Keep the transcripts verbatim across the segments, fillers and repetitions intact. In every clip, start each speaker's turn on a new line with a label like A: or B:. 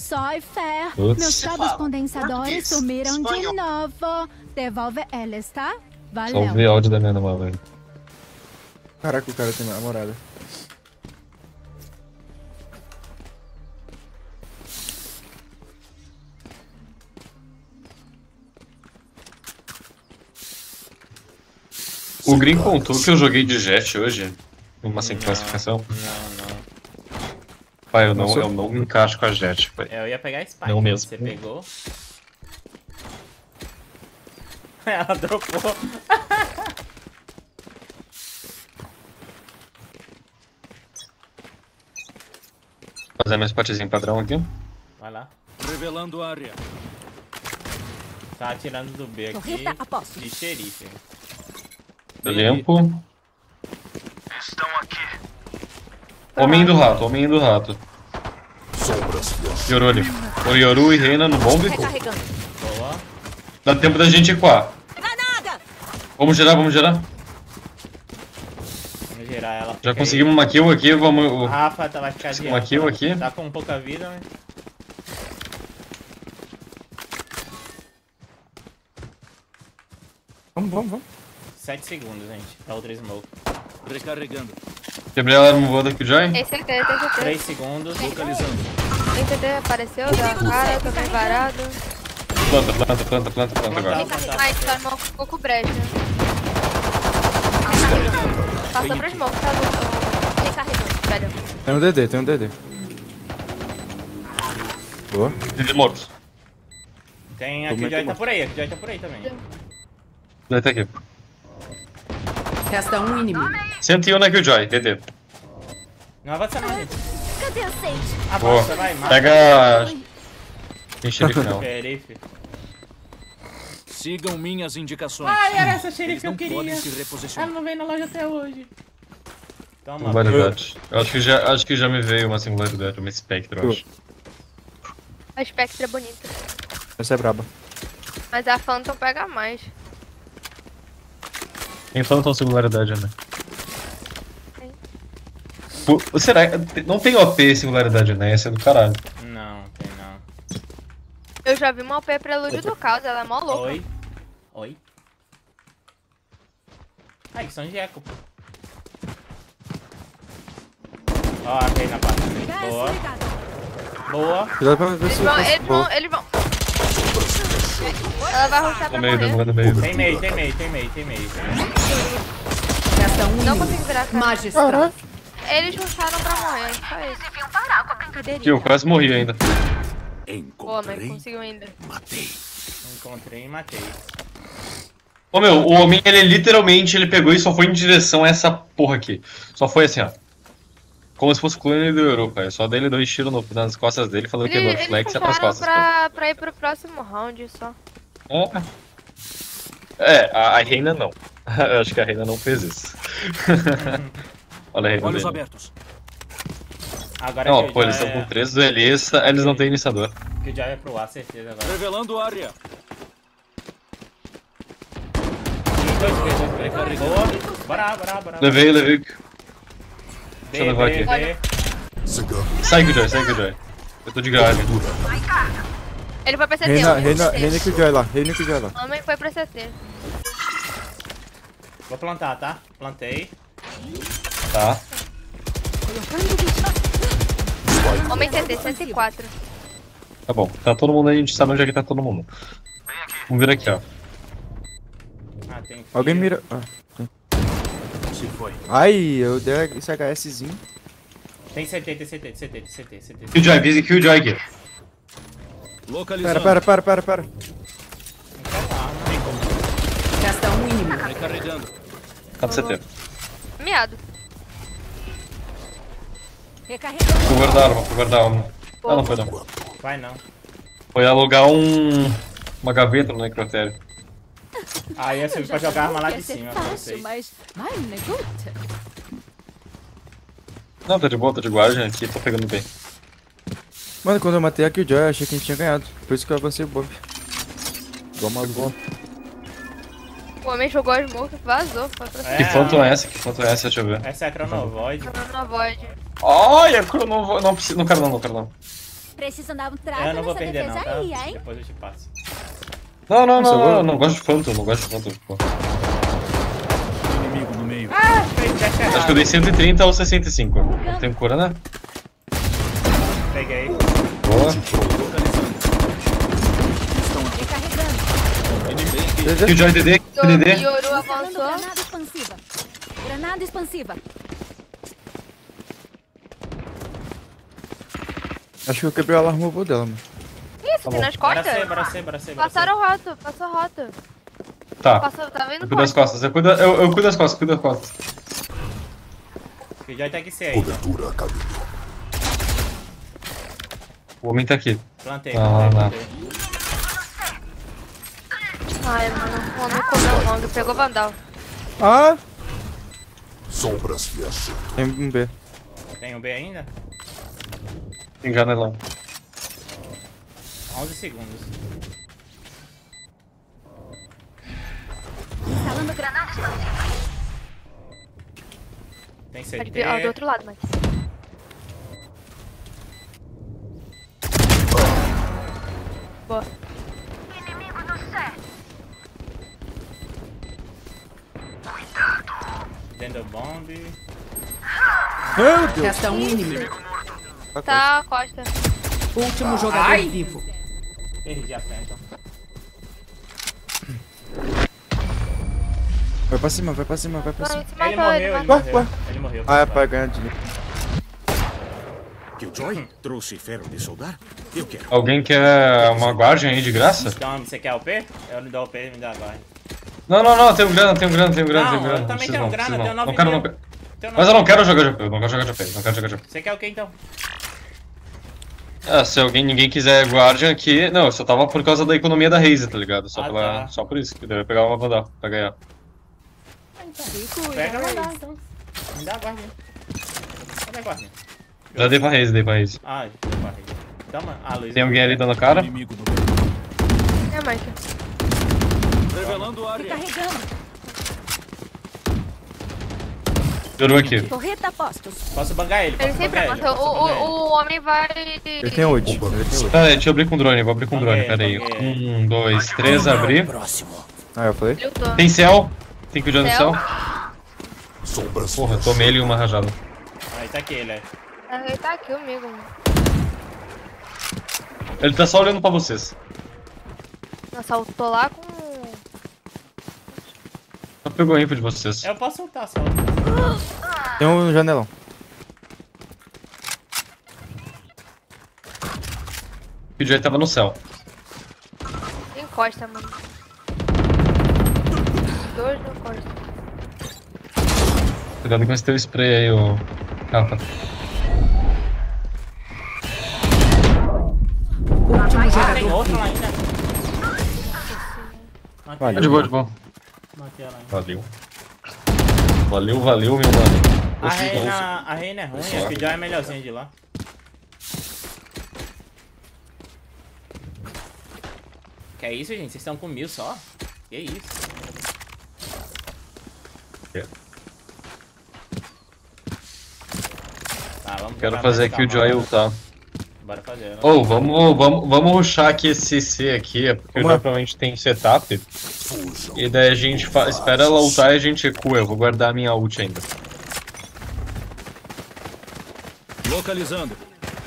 A: Soy fair.
B: Putz.
A: Meus cabos condensadores
C: Português,
A: sumiram de
C: espanhol.
A: novo. Devolve eles, tá?
B: Só ouvi
A: Valeu.
B: áudio da minha namorada.
D: Caraca, o cara tem namorada.
B: O Green contou que eu joguei de jet hoje. Uma sem classificação.
E: Não, não.
B: Pai, eu não,
D: Nossa.
B: eu não me encaixo com a jet, pai.
E: Eu ia pegar a Spike.
B: Não mesmo.
E: Você pegou? Ela dropou.
B: Fazer meu spotzinho padrão aqui.
E: Vai lá.
F: Revelando área.
E: Tá atirando do B aqui.
A: Torreta a posto.
E: De xerife.
B: Eu limpo.
C: Estão aqui.
B: Homem do rato, homem do rato. Yoru ali. O Yoru e Reina no bombe.
A: Recarregando.
E: Boa.
B: Dá tempo da gente equar.
A: Granada!
B: Vamos gerar, vamos gerar.
E: Vamos girar ela.
B: Já
E: porque
B: conseguimos uma kill aqui,
E: aí-
B: vamos...
E: A Rafa tá, vai ficar de
B: Uma kill aqui.
E: Tá com pouca vida, né?
D: Vamos, vamos, vamos.
E: sete segundos, gente. Pra outra smoke.
F: Recarregando.
B: Quebrei a alarme voando aqui, Joy.
G: Tem certeza, tem certeza.
E: três segundos.
F: Localizando.
G: Tem certeza, apareceu, deu a cara, eu tô bem varado.
B: Planta, planta, planta, planta, planta agora.
E: Tá.
G: Ai, só irmão ficou com brecha. Passou pro smoke, tá louco. Recarregando, velho.
D: Tem um D D, tem um D D. Boa.
B: Ele morto.
E: Tem aqui,
D: Como é
E: o
D: que
E: Joy tá
D: eu-
E: por aí. Aqui o Joy tá por aí também.
B: Ele tá aqui.
H: Resta um inimigo.
B: cento e um na Killjoy, D D.
E: Não avança não, gente.
A: Cadê a Sage?
B: Boa.
E: Avança, vai, mata.
B: Pega... Tem xerife não.
E: Xerife.
F: Sigam minhas indicações.
E: Ai, era essa
F: Eles
E: xerife que eu
F: não
E: queria.
F: podem se
E: Ela
F: reposicionar.
E: não veio na loja até hoje. Toma.
B: Singularidade. Eu acho que já, acho que já me veio uma singularidade, uma Spectre, eu acho.
G: A Spectre é bonita.
D: Essa é braba.
G: Mas a Phantom pega mais.
B: Tem Phantom singularidade, né?
G: Tem.
B: Pô, será? Não tem O P singularidade, né? Esse é do caralho.
E: Não, tem não.
G: Eu já vi uma O P Prelúdio do Caos, ela é mó louca.
E: Oi. Oi. Ai, que são de eco, pô. Ó, a Rei na parte. Boa. Boa.
D: Cuidado pra ver
G: Eles
D: se
G: vão,
D: eu
G: eles
D: posso...
G: vão,
D: Boa.
G: eles vão. Ela vai rushar
B: No
G: pra
B: meio,
G: morrer.
B: no meio.
E: Tem meio, tem meio, tem meio, tem meio.
H: Resta um
G: Não
H: inimigo.
G: consigo virar a cara.
H: Magistrado.
G: Eles rusharam pra morrer, só isso.
B: Que eu quase morri ainda.
G: Pô, mas conseguiu ainda.
E: Encontrei e matei.
B: Ô meu, o homem, ele literalmente, ele pegou e só foi em direção a essa porra aqui. Só foi assim, ó. Como se fosse o clone do Europa. É só dele dois tiros no- nas costas dele, falando que
G: Eles,
B: é
G: eles
B: flex é nas
G: rusharam
B: costas.
G: pra, pra ir pro próximo round só.
B: É, é a, a Reina não. Eu acho que a Reina não fez isso. Olha a Reina
F: Olhos
B: dele.
F: abertos.
E: Agora
B: Não,
E: que o
B: pô, eles
E: Joy
B: estão
E: é...
B: com três duelistas, eles não têm iniciador.
E: Que o Joy é pro A, certeza agora.
F: Revelando área.
E: Dois B, dois B. Boa. Bora, bora, bora.
B: Levei, levei.
E: B,
B: Deixa eu levar
E: B,
B: aqui.
E: B.
B: Sai com o Joy, sai com o Joy. Eu tô de galho.
G: Ele foi pra C T.
D: Reina,
G: homem
D: Reina,
G: foi pra
D: Reina
G: C T.
D: que o Joy lá. Reina que o Joy lá.
G: Homem foi pra C T.
E: Vou plantar, tá? Plantei.
B: Tá.
G: Homem C T, cento e quatro.
B: Tá bom. Tá todo mundo aí, a gente sabe onde é que tá todo mundo. Vamos vir aqui, ó.
E: Ah, tem fio.
D: Alguém mira... Ah.
F: Se foi.
D: Ai, eu dei esse HSzinho.
E: Tem C T, tem C T, C T, C T, C T.
B: Kill Joy, vise Kill Joy aqui.
F: Localizando.
D: Pera, pera, pera, pera, pera.
H: Resta um inimigo.
F: Recarregando.
B: Tá no C T.
G: Miado.
A: Recarregando.
B: Fui guardar arma, fui guardar arma. Ah, não foi não.
E: Vai não.
B: Foi alugar um... uma gaveta no necrotério.
E: Aí eu subi pra jogar a arma lá de
A: Ia ser
E: cima pra
A: fácil,
E: vocês.
A: mas vai, né, negócio.
B: Não, tá de boa, tá de guarda aqui, tô pegando bem.
D: Mano, quando eu matei a Killjoy, eu achei que a gente tinha ganhado. Por isso que eu avancei o bomb. Igual maluco.
G: O homem jogou as smoke, vazou. Foi pra
E: É,
B: Que Phantom
E: ó.
B: é essa? Que Phantom é essa? Deixa eu ver.
E: Essa é a Chronovoid.
G: C T. Na Void.
B: Olha, Chrono... Não precisa... Não quero não, não quero não.
A: Precisa dar um
E: Eu
A: trato
E: não vou
A: nessa
E: perder não,
A: defesa
E: tá?
A: aí, hein?
E: Depois eu te passo.
B: Não, não,
D: Nossa,
B: não,
D: eu vou-
B: não, não gosto de Phantom, não gosto de Phantom. Pô.
F: Inimigo no meio.
E: Ah, fez dash errado.
B: Acho que eu dei cento e trinta ou sessenta e cinco. Tem cura, né?
E: Peguei.
B: Boa.
A: Recarregando.
B: Killjoy D D, D D.
G: Yoru
A: Usando
G: avançou.
A: granada expansiva. Granada expansiva.
D: Acho que eu quebrei o alarme robô dela, mano.
G: Isso, aqui nas
E: Bora
G: costas.
E: C, bora C, bora C, bora C.
G: Passaram rota, passou rota.
B: Tá.
G: Passou, tá vendo
B: Eu cuido das
G: costas.
B: costas, eu cuido, eu, eu cuido das costas, cuido das costas.
E: O Killjoy tá aqui C ainda.
B: O homem tá aqui.
E: Plantei,
B: Ah,
E: plantei,
B: lá.
E: plantei.
G: Ai, mano, o homem comeu o long, pegou Vandal.
D: Ah!
C: Sombras viajando.
D: Tem um B.
E: Tem um B ainda?
B: Tem janelão.
E: onze segundos.
A: Instalando granada expansiva.
E: Tem
G: Pode
E: C T.
G: vir, ó, do outro lado, mas. Boa.
E: Dentro do bomb.
D: Meu Deus!
H: Resta um inimigo.
G: Tá, Costa.
H: Último jogador
E: Ai.
H: vivo.
E: Perdi a Phantom.
D: Vai pra cima, vai pra cima, vai pra
G: Não,
D: cima.
G: se
E: Ele
G: matou, ele
E: morreu, ele
G: matou.
D: Ué,
E: morreu.
D: ué.
E: Ele morreu.
D: Ah, é pra ganhar dinheiro.
F: Killjoy? Trouxe ferro de soldar? Eu quero.
B: Alguém quer uma guardian aí de graça?
E: Então, você quer o P? Eu não dou o P, me dá agora.
B: Não, não, não, tenho grana, tenho grana, tenho grana,
E: Não,
B: tenho grana.
E: eu também
B: Preciso
E: tenho
B: não,
E: grana,
B: preciso
E: tenho
B: não.
E: nove
B: Não quero,
E: mil.
B: não quero.
E: Então,
B: Mas eu não quero jogar de G P, eu não quero jogar de G P, não quero jogar de G P.
E: Você quer o que então?
B: Ah, se alguém, ninguém quiser Guardian aqui... Não, eu só tava por causa da economia da Raze, tá ligado? Só,
E: Ah,
B: pela,
E: tá.
B: só por isso, que deve pegar uma Vandal pra ganhar.
E: Pega lá então. Me dá a guarda. Cadê a guarda?
B: Já dei pra Raze, dei pra Raze.
E: Ah, deu guarda. Toma. Ah, Luiz.
B: Tem alguém ali dando cara?
F: Inimigo no meio.
G: É, Mike.
F: Revelando área.
A: Recarregando.
B: Jurou aqui.
A: Torreta a postos.
E: Posso bangar ele?
G: Ele
E: Posso
G: sempre
E: bangar ele?
G: avançou.
E: Posso
G: O,
E: bangar ele?
G: o, o homem vai.
D: Ele tem ult, ele tem ult.
B: Pera aí, deixa eu abrir com drone, vou abrir com drone,
E: Banguei,
B: pera aí.
E: banguei.
B: Um, dois, três, abrir.
D: Ah, eu falei?
G: Eu tô.
B: Tem céu. Tem que no
G: Céu?
B: céu.
C: Sombras
B: Porra, eu tomei ele uma rajada.
E: Aí tá aqui ele, é.
G: Ah, ele tá aqui comigo, mano.
B: Ele tá só olhando pra vocês.
G: Nossa, eu tô lá com.
B: Só pegou a info de vocês.
E: Eu posso soltar só.
D: Tem um no janelão.
B: O Killjoy tava no céu.
G: Encosta, mano. Dois no costa.
B: Cuidado com esse teu spray aí, ô capa.
H: Último
E: Ah, tem
H: jogador
E: outro
H: vivo.
E: lá ainda. Matei,
D: Valeu.
B: De boa, de boa.
E: matei ela ainda.
B: Valeu. Valeu, valeu, meu mano.
E: A reina, a reina é ruim, a Killjoy é melhorzinha de lá. Que é isso, gente? Vocês estão com mil só? Que isso? Tá, vamos
B: Quero
E: jogar
B: fazer
E: mais
B: aqui o
E: calma,
B: Joy
E: bora-
B: ultar.
E: Bora fazer. né?
B: Ô, vamos, vamos, vamos rushar aqui esse C aqui, é porque o
D: Vamos
B: Joy
D: lá.
B: provavelmente tem setup. E daí a gente fa- espera ela ultar e a gente recua. Eu vou guardar a minha ult ainda.
F: Localizando.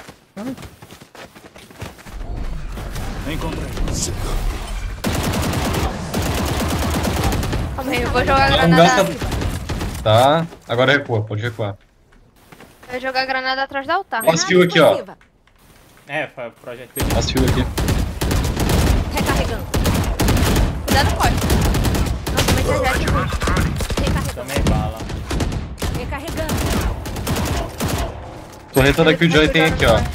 F: Encontrei.
G: Calma aí, eu vou jogar a
B: Não
G: granada.
B: gasta. Tá, agora recua, pode recuar.
G: Eu vou jogar a granada atrás da altar.
B: Ó, as fio aqui, ó.
A: expansiva.
E: É, foi o projeto.
B: As fio aqui.
A: Recarregando.
G: Cuidado, pode. Nossa, mas já já aqui.
A: Recarregando.
E: Tomei bala.
A: Recarregando.
B: Torreta da Killjoy tem aqui, ó.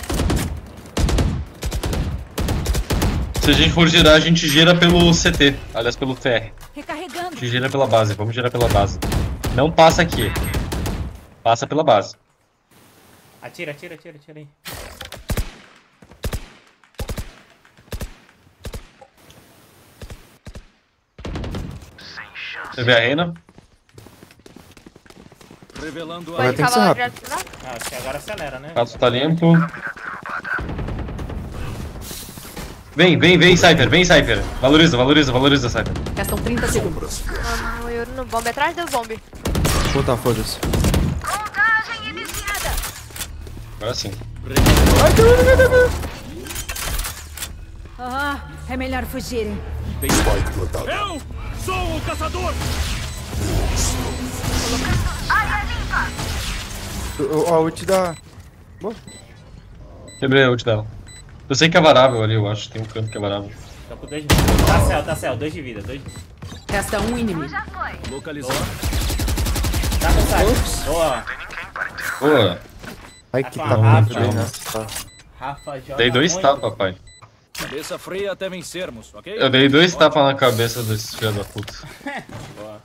B: Se a gente for girar, a gente gira pelo C T. Aliás, pelo T R. A
A: Recarregando.
B: gente gira pela base, vamos girar pela base. Não passa aqui. Passa pela base.
E: Atira, atira, atira, atira aí.
B: Você vê a reina?
F: Revelando
D: Vai
F: área.
D: ter que ser
G: Cavalo
D: rápido.
G: direto lá.
E: Ah, acho que agora acelera, né?
B: O Caso tá limpo. Vem, vem, vem, Cypher, vem, Cypher. Valoriza, valoriza, valoriza, Cypher.
H: Restam trinta segundos.
C: Sombras viajam.
G: Mano, o Yuri no bombe, atrás do bombe.
D: Puta, foda-se.
B: Agora sim.
A: Ah, é melhor fugirem.
C: Spike plantado.
F: Eu sou o caçador!
D: Ó, o ult da... Boa.
B: Quebrei a ult dela. Eu sei que é varável ali, eu acho. Tem um canto que é varável.
E: Tô com dois de vida. Tá céu, tá céu. Dois de vida, dois de vida.
H: Resta um inimigo.
F: Localizando.
E: Tá com saco. Boa.
B: Boa.
D: Ai,
E: Tá
D: que
E: com a
D: tá
E: Rafa.
D: muito bem, né? Tá.
E: Rafa joga
B: Dei dois
E: muito.
B: tapas, pai.
F: Cabeça fria até vencermos, ok?
B: Eu dei dois tapas na cabeça desses filhos da puta.
E: Boa.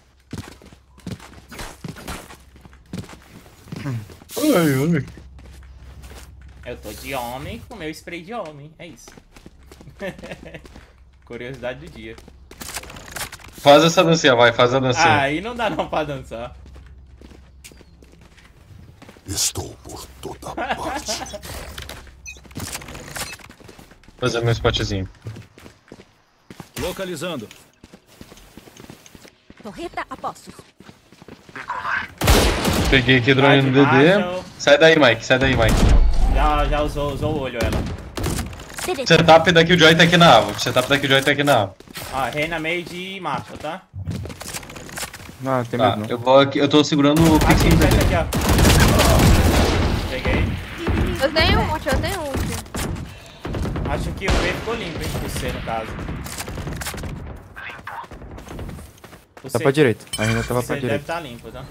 B: Ai, ai.
E: Eu tô de homem com meu spray de homem. É isso. Curiosidade do dia.
B: Faz essa dancinha, vai, faz a dancinha.
E: Ah, aí não dá não pra dançar.
C: Estou por toda parte.
B: Fazer meu spotzinho.
F: Localizando.
A: Torreta a postos.
B: Peguei aqui drone no D D.
E: Marshall.
B: Sai daí, Mike, sai daí, Mike.
E: Já, já usou, usou o olho ela.
B: Setup da Killjoy tá aqui na aba. Setup da Killjoy tá aqui na aba.
E: Ó, Reina meio de Marshall, tá?
D: Não, tem
B: Tá,
D: medo não.
B: eu vou aqui, eu tô segurando o
E: Aqui,
B: pixel do D
E: aqui,
B: D.
E: aqui, ó. Peguei.
G: Eu tenho ult, eu tenho ult.
E: Acho que o B ficou limpo, hein? O C, no caso. O
D: Tá
E: C-
D: pra direita. A Reina tava
E: o C
D: pra
E: deve
D: direita.
E: estar limpo, tá?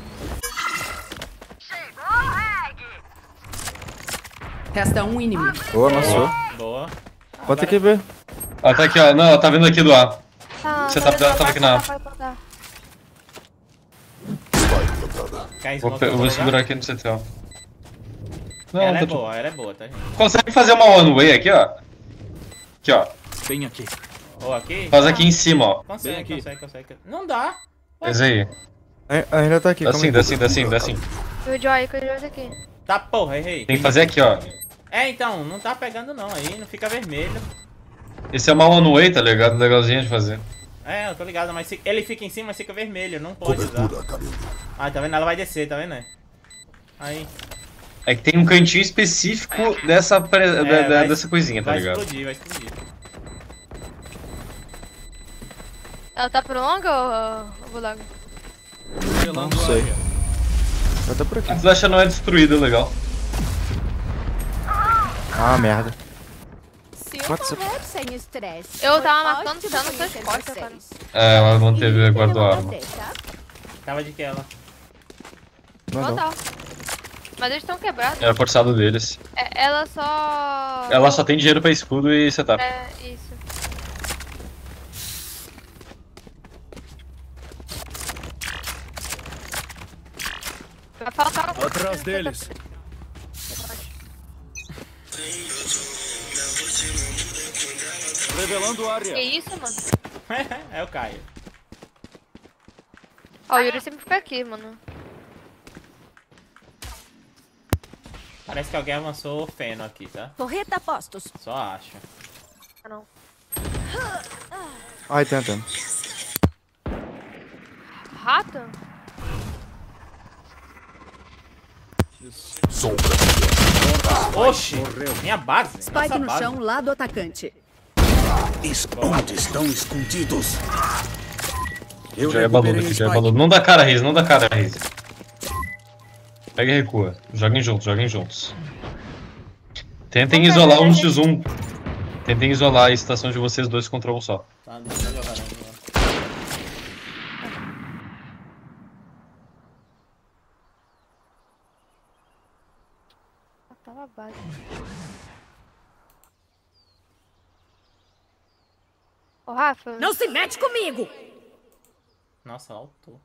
H: Resta um inimigo.
D: Boa, amassou.
E: Boa.
D: Bota aqui, ver.
B: Ela tá aqui, ó. Não, ela tá vindo aqui do A.
G: Tá,
B: Você
G: tá
B: tá- tava aqui na-
G: Vai plantar.
C: Spike plantada.
E: Quer
B: Vou,
E: smoke
B: pe- eu
E: pra
B: vou
E: jogar?
B: segurar aqui no C T, ó. Não,
E: Ela
B: tá
E: é
B: tudo-
E: boa, ela é boa, tá, gente?
B: Consegue fazer uma one way aqui, ó. Aqui, ó.
F: Bem aqui.
E: Ou aqui?
B: Faz aqui em cima, ó.
E: Consegue,
F: Bem aqui.
E: consegue, consegue. Não dá.
B: Faz aí.
D: A a Reina tá aqui,
B: Dá
D: calma
B: assim,
D: aí.
B: dá assim, dá assim, dá assim.
G: O Joy, que o Joy tá aqui.
E: Tá porra, errei.
B: Tem que fazer aqui, ó.
E: É, então, não tá pegando não, aí não fica vermelho.
B: Esse é uma one way, tá ligado? Legalzinho de fazer.
E: É, eu tô ligado, mas se- ele fica em cima, mas fica vermelho, não pode usar.
C: Cobertura a caminho.
E: Ah, tá vendo? Ela vai descer, tá vendo? Aí.
B: É que tem um cantinho específico dessa, pre- da-
E: É,
B: da-
E: vai-
B: dessa coisinha, tá
E: Vai
B: ligado?
E: explodir, vai explodir.
G: Ela tá pro longa ou ou vou logo?
F: Revelando
D: Não sei.
F: área.
D: Ela tá por aqui.
B: A flecha não é destruída, legal.
D: Ah, merda.
A: Se
D: Pode ser.
A: correr sem estresse.
G: Eu tava
A: pode
G: matando, tá nas suas
A: conhecer
G: costas,
A: vocês.
B: É, ela manteve,
A: E
B: guardou a
A: tem
B: arma.
A: uma tá?
E: Tava de que ela?
D: Não,
G: Não
D: não.
G: tá. Mas eles estão quebrados.
B: É forçado deles.
G: É, ela só...
B: Ela só tem dinheiro pra escudo e setup.
G: É, isso. Vai faltar um...
F: Atrás deles. Revelando
G: Que
F: área.
G: isso, mano?
E: É o Caio.
G: Ó, o Yuri sempre fica aqui, mano.
E: Parece que alguém avançou o feno aqui, tá?
A: Torreta a postos.
E: Só acho.
G: Ah, não.
D: Ai, tentando.
G: Rato?
C: Sombras viajam.
E: Oxi! Minha base.
H: Spike
E: nossa
H: no
E: base.
H: chão, lado atacante.
F: Onde estão escondidos? Eu
B: Já é baludo aqui, já é baludo. Não dá cara, Reis, não dá cara, Reis. Pega e recua. Joguem juntos, joguem juntos. Tentem
G: Vamos
B: isolar
G: pegar,
B: um
G: gente.
B: x um. Tentem isolar a estação de vocês dois contra um só.
E: Tá, deixa eu jogar não.
G: Tá na base. Ô, Rafa.
A: Não se mete comigo!
E: Nossa, alto.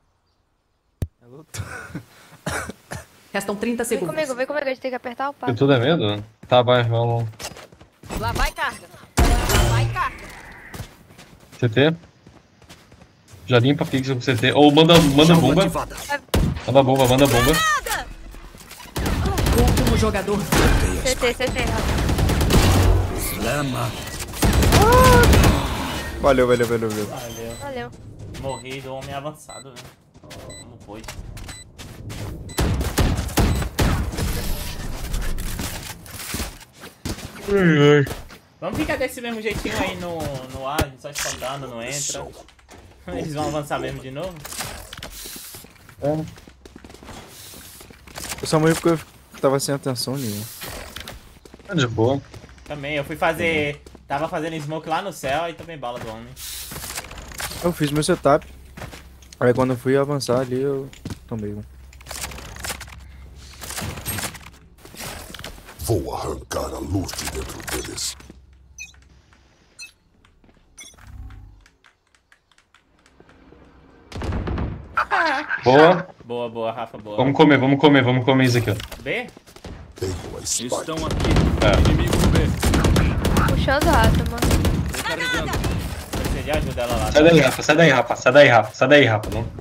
H: Restam trinta
G: Vem
H: segundos.
G: comigo, vem comigo, a gente tem que apertar o
B: E
G: passo.
B: tudo é medo? Tá, vai, vamos.
A: Lá vai carga. Lá vai carga.
B: C T. Já limpa pixel com C T. Ou manda, manda bomba.
F: ativada.
B: Manda bomba, manda bomba.
H: Último jogador.
G: C T, C T, Rafa.
F: Lama.
D: Valeu, valeu, valeu, valeu.
E: Valeu.
G: Valeu.
E: Morri do homem avançado, né? Como pôde. Vamos ficar desse mesmo jeitinho aí no, no ar, só escondando, não entra. Eles vão avançar mesmo de novo?
D: Eu só morri porque eu tava sem atenção nenhuma.
B: Tá de boa.
E: Também, eu fui fazer... Tava fazendo smoke lá no céu e também bala do homem.
D: Eu fiz meu setup. Aí quando eu fui avançar ali, eu tomei um.
C: Vou arrancar a luz de dentro deles.
B: Boa.
E: Boa, boa, Rafa, boa.
B: Vamos comer, vamos comer, vamos comer isso aqui, ó.
E: B?
C: Tenho a Spike.
F: Estão aqui.
B: É.
F: Inimigo no B.
G: Puxando rato, mano.
F: Recarregando.
E: Você já ajuda ela lá.
B: Sai daí, Rafa, sai daí, Rafa, sai daí, Rafa, sai daí, Rafa. Não.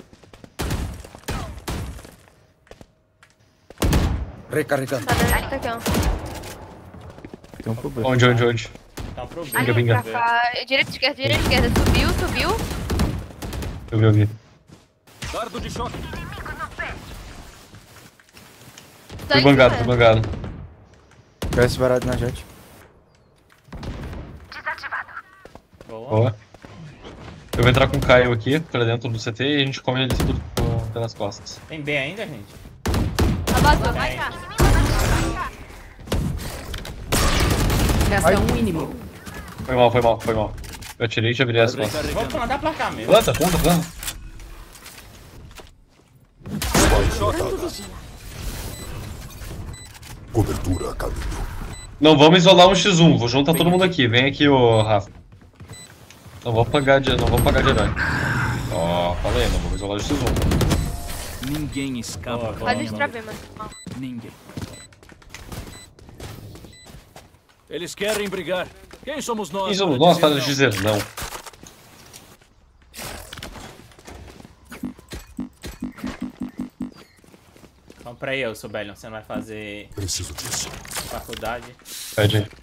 F: Recarregando.
G: Tá dentro tá aqui, ó.
D: Tem um problema.
B: Onde, onde, onde?
E: Tá um problema.
B: Vinga, vinga.
G: Pra cá. Direita, esquerda, direita, esquerda. Subiu, subiu.
B: Eu vi, eu vi.
F: Dardo de choque.
B: Fui bangado, fui bangado.
D: Parece varado na jet.
E: Boa.
B: Boa. Eu vou entrar com o Caio aqui, pra dentro do C T, e a gente come eles tudo uh, pelas costas.
E: Tem B ainda, gente?
A: Abaixo, vai cá.
H: Resta um inimigo.
B: Foi mal, foi mal, foi mal. Eu atirei e já virei as costas.
E: Vamos mandar pra cá mesmo.
B: Planta, planta, planta.
C: Spike plantada. Cobertura a caminho.
B: Não, vamos isolar um xis um, vou juntar todo mundo aqui. Vem aqui, ô Rafa. Não vou pagar de, não vou pagar de herói. Ó, falei, não vou isolar o xis um.
F: Ninguém escapa.
E: Boa, boa.
G: Faz isso pra ver, mano.
F: Ninguém. Eles querem brigar. Quem somos nós?
B: Quem somos
F: para
B: nós para
F: dizer
B: dizer não?
E: Vamos pra eu, Sobelion. Você não vai fazer
C: Preciso disso.
E: faculdade.
B: Pede aí.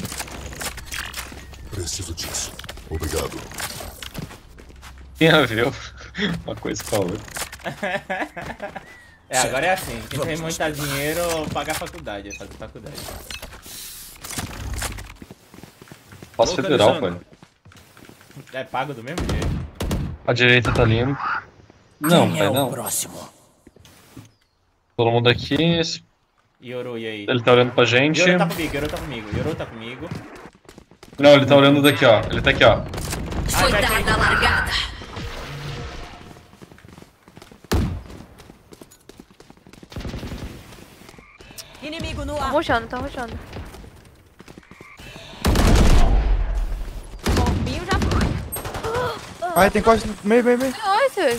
C: Preciso disso. Obrigado.
B: Tem a ver uma coisa com a outra.
E: É, agora é assim. Quem tem muito dinheiro, paga a faculdade. Fazer faculdade.
B: Posso federal, pai.
E: É pago do mesmo jeito.
B: A direita tá limpa. Não, pai, não.
F: próximo?
B: Todo mundo aqui.
E: Yoru, e aí?
B: Ele tá olhando pra gente.
E: Yoru tá comigo, Yoru tá comigo. Yoru tá comigo.
B: Não, ele tá olhando daqui, ó. Ele tá aqui, ó.
H: Foi dada a largada.
A: Inimigo no
G: Tá
A: ar.
G: rushando, tá rushando.
A: Bombinho já foi.
D: Ai, tem quase no meio, meio, meio.
G: Nossa.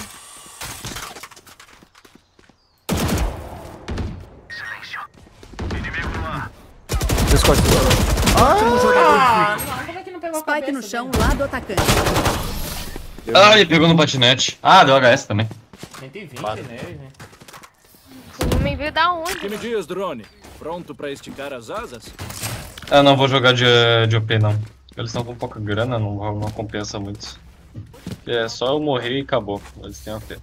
D: Três costas.
E: Ah, não, como é que não pegou a
H: Spike
E: cabeça
H: no chão,
E: dele?
H: lado atacante.
B: Ah, ele pegou no patinete. Ah, deu H S também.
E: cento e vinte nele, né?
G: O homem veio da onde?
F: Que me diz, drone? Pronto pra esticar as asas?
B: Ah, não vou jogar de, de O P, não. Eles estão com pouca grana, não, não compensa muito. É só eu morrer e acabou. Eles têm O P.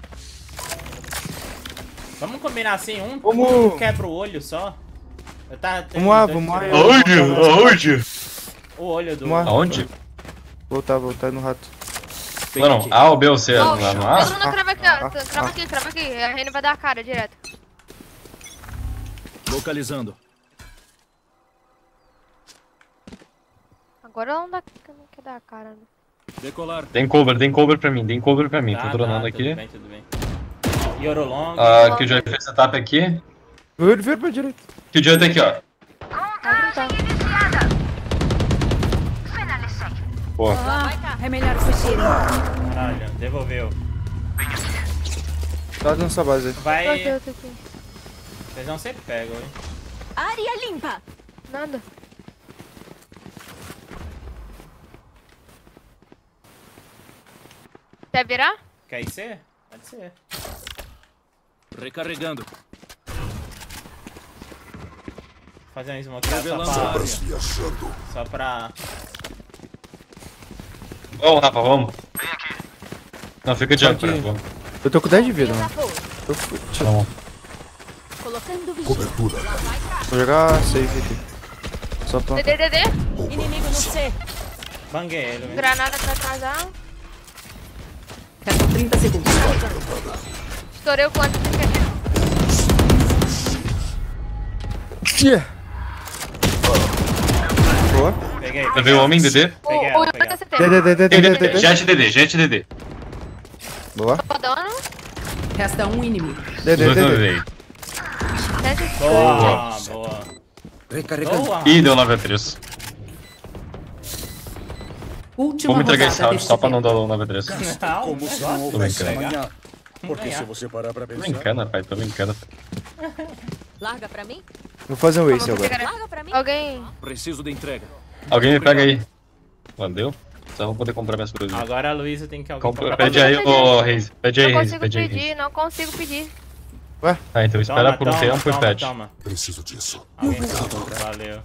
E: Vamos combinar assim, um,
D: Vamos.
E: um quebra o olho só. Eu tá, tem
D: Vamos lá,
E: dois
D: vamos lá.
E: tiros.
B: Aonde? Aonde?
E: O olho do...
D: Vamos lá.
B: Aonde?
D: Voltar, voltar no rato.
B: Não, não. A ou B ou C? Lá no A?
G: Bruno, crava aqui, ó. Crava aqui, crava aqui. A Reina vai dar a cara direto.
F: Localizando.
G: Agora ela não, dá, não quer dar a cara, né?
F: Decolar.
B: Tem cover, tem cover pra mim, tem cover pra mim.
E: Tá,
B: Tô dronando
E: tá,
B: aqui.
E: Tudo bem, tudo bem. Yoru long.
B: Ah, que o Joy fez setup aqui.
D: Vira, vira pra direita.
B: Que o Joy tá aqui, ó.
G: Vai tentar.
B: Boa.
A: Vai cá.
H: É melhor fugir.
E: Caralho, devolveu.
D: Tá dando essa base aí.
E: Vai...
G: Meu Deus, aqui.
E: Vocês não sempre pegam, hein?
A: Área limpa.
G: Nada. Quer virar?
E: Quer ir ser? Pode ser.
F: Recarregando.
E: Fazer um smoke só
F: Revelando
E: pra...
C: Sobras viajando.
E: Só pra...
B: Vamos, Rafa, vamos. Não, fica de
D: Só
B: âncora,
D: que-
B: vamos.
D: Eu tô com dez de vida, mano. Eu fui- deixa eu-
B: Vamos.
A: Colocando vigia.
C: Cobertura.
D: Vou jogar save aqui. Só planta.
G: D D D D.
A: Inimigo no C.
E: Banguei ele, né?
G: Granada pra atrasar.
H: Restam trinta segundos.
G: Estourei o quanto que quer.
D: Tia. Boa.
E: Peguei,
B: Você
E: peguei.
B: viu o homem, D D?
E: Peguei
G: O
E: ela,
G: o
E: peguei
G: tá
E: ela.
G: C T.
D: D D D D D D D.
B: Jet D D, Jet D D.
D: Boa.
G: Tô dando.
H: Resta um inimigo.
D: D
B: Os
D: D
B: dois
D: D
B: no
D: D.
B: D D.
G: Sete.
E: Boa, boa. Boa.
B: Ih, deu nove a três.
H: Última
B: Vamos entregar
H: rodada
B: esse round
H: deste
B: só pra não
H: tempo.
B: dar o nove a três.
E: Não,
F: Como se
E: só
F: não houvesse
B: brincando.
F: amanhã. Porque
E: ganhar.
F: se você parar pra
B: Tô
F: pensar...
B: brincando, pai, tô brincando.
A: Larga pra mim.
D: Vou fazer um ace agora.
A: Larga pra mim.
G: Alguém.
F: Preciso de entrega.
B: Alguém me pega aí. Valeu? Só vou poder comprar minhas coisas.
E: Agora a Luísa tem que alguém
B: Compra-
E: comprar
B: Pede
E: pra
B: aí, ô Reis. Pede aí,
G: Não
B: Reis.
G: consigo
B: Pede aí, Reis.
G: pedir, não consigo pedir.
B: Ah, então espera
E: Toma,
B: por um
E: toma,
B: tempo e
E: toma,
B: pede.
E: toma.
C: Preciso disso.
E: Alguém compra. Valeu.